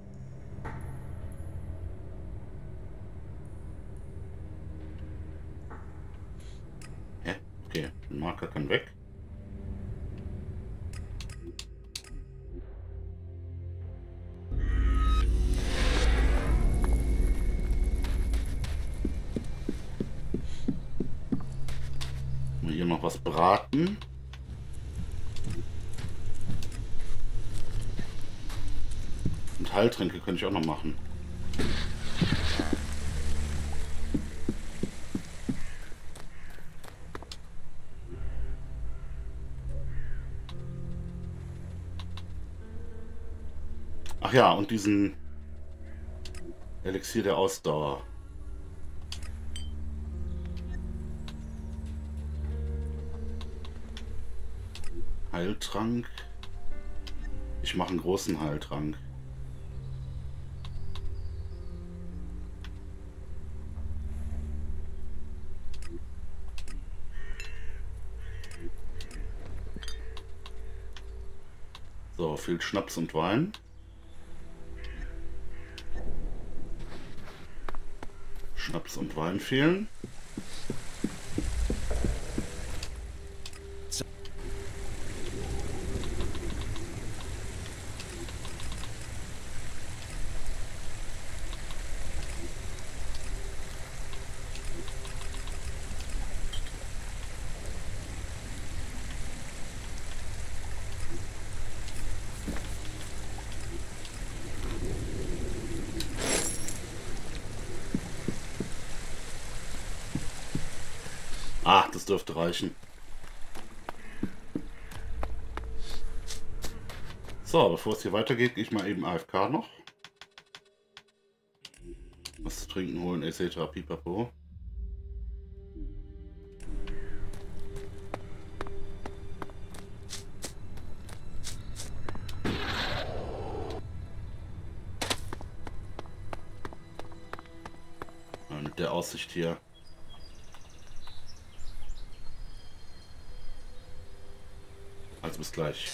[SPEAKER 1] Hä? Okay, der Marker kann weg. Hier noch was braten. Und Heiltränke könnte ich auch noch machen. Ach ja, und diesen Elixier der Ausdauer. Heiltrank. Ich mache einen großen Heiltrank. So, viel Schnaps und Wein. Schnaps und Wein fehlen. Ah, das dürfte reichen. So, bevor es hier weitergeht, gehe ich mal eben A F K noch. Was zu trinken holen, et cetera. Pipapo. Ja, mit der Aussicht hier. Also bis gleich.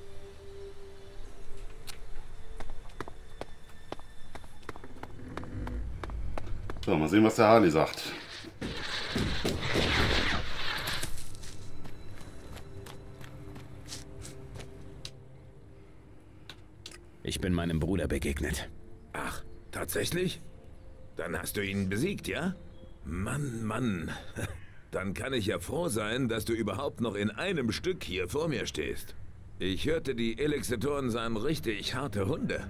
[SPEAKER 1] So, mal sehen, was der Harley sagt.
[SPEAKER 3] Ich bin meinem Bruder begegnet.
[SPEAKER 8] Ach, tatsächlich? Dann hast du ihn besiegt, ja? Mann, Mann. Dann kann ich ja froh sein, dass du überhaupt noch in einem Stück hier vor mir stehst. Ich hörte, die Elixitoren seien richtig harte Hunde.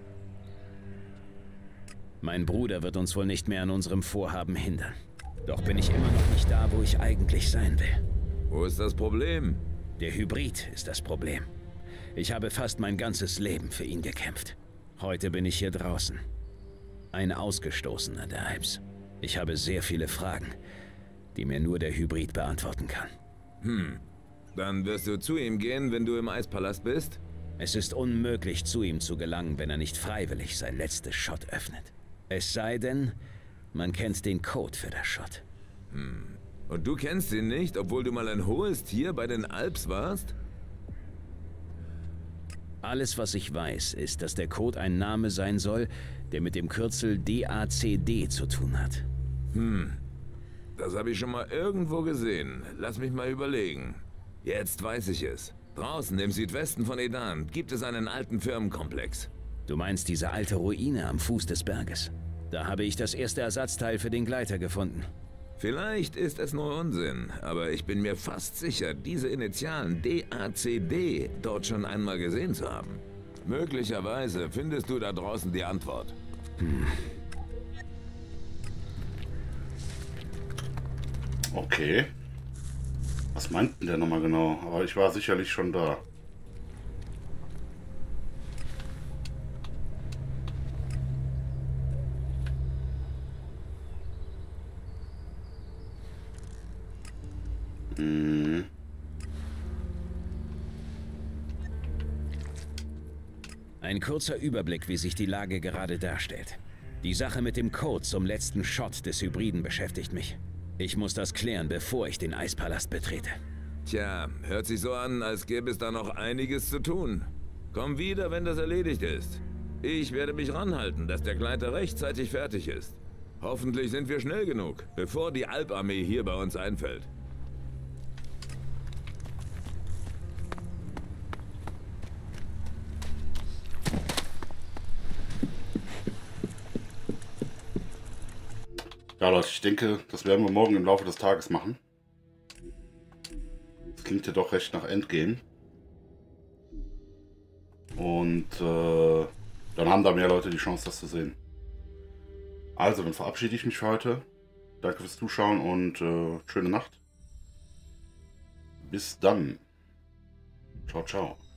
[SPEAKER 3] Mein Bruder wird uns wohl nicht mehr an unserem Vorhaben hindern. Doch bin ich immer noch nicht da, wo ich eigentlich sein will.
[SPEAKER 8] Wo ist das Problem?
[SPEAKER 3] Der Hybrid ist das Problem. Ich habe fast mein ganzes Leben für ihn gekämpft. Heute bin ich hier draußen. Ein Ausgestoßener der Alps. Ich habe sehr viele Fragen, die mir nur der Hybrid beantworten kann.
[SPEAKER 8] Hm. Dann wirst du zu ihm gehen, wenn du im Eispalast bist?
[SPEAKER 3] Es ist unmöglich, zu ihm zu gelangen, wenn er nicht freiwillig sein letztes Schott öffnet. Es sei denn, man kennt den Code für das Schott.
[SPEAKER 8] Hm. Und du kennst ihn nicht, obwohl du mal ein hohes Tier bei den Alps warst?
[SPEAKER 3] Alles, was ich weiß, ist, dass der Code ein Name sein soll, der mit dem Kürzel D A C D zu tun hat.
[SPEAKER 8] Hm. Das habe ich schon mal irgendwo gesehen. Lass mich mal überlegen. Jetzt weiß ich es. Draußen im Südwesten von Edan gibt es einen alten Firmenkomplex.
[SPEAKER 3] Du meinst diese alte Ruine am Fuß des Berges? Da habe ich das erste Ersatzteil für den Gleiter gefunden.
[SPEAKER 17] Vielleicht ist es nur Unsinn, aber ich bin mir fast sicher, diese Initialen D A C D dort schon einmal gesehen zu haben. Möglicherweise findest du da draußen die Antwort. Hm.
[SPEAKER 1] Okay. Was meint denn der nochmal genau? Aber ich war sicherlich schon da. Hm.
[SPEAKER 3] Ein kurzer Überblick, wie sich die Lage gerade darstellt. Die Sache mit dem Code zum letzten Shot des Hybriden beschäftigt mich. Ich muss das klären, bevor ich den Eispalast betrete.
[SPEAKER 17] Tja, hört sich so an, als gäbe es da noch einiges zu tun. Komm wieder, wenn das erledigt ist. Ich werde mich ranhalten, dass der Gleiter rechtzeitig fertig ist. Hoffentlich sind wir schnell genug, bevor die Alp-Armee hier bei uns einfällt.
[SPEAKER 1] Ja, Leute, ich denke, das werden wir morgen im Laufe des Tages machen. Das klingt ja doch recht nach Endgame. Und äh, dann haben da mehr Leute die Chance, das zu sehen. Also, dann verabschiede ich mich für heute. Danke fürs Zuschauen und äh, schöne Nacht. Bis dann. Ciao, ciao.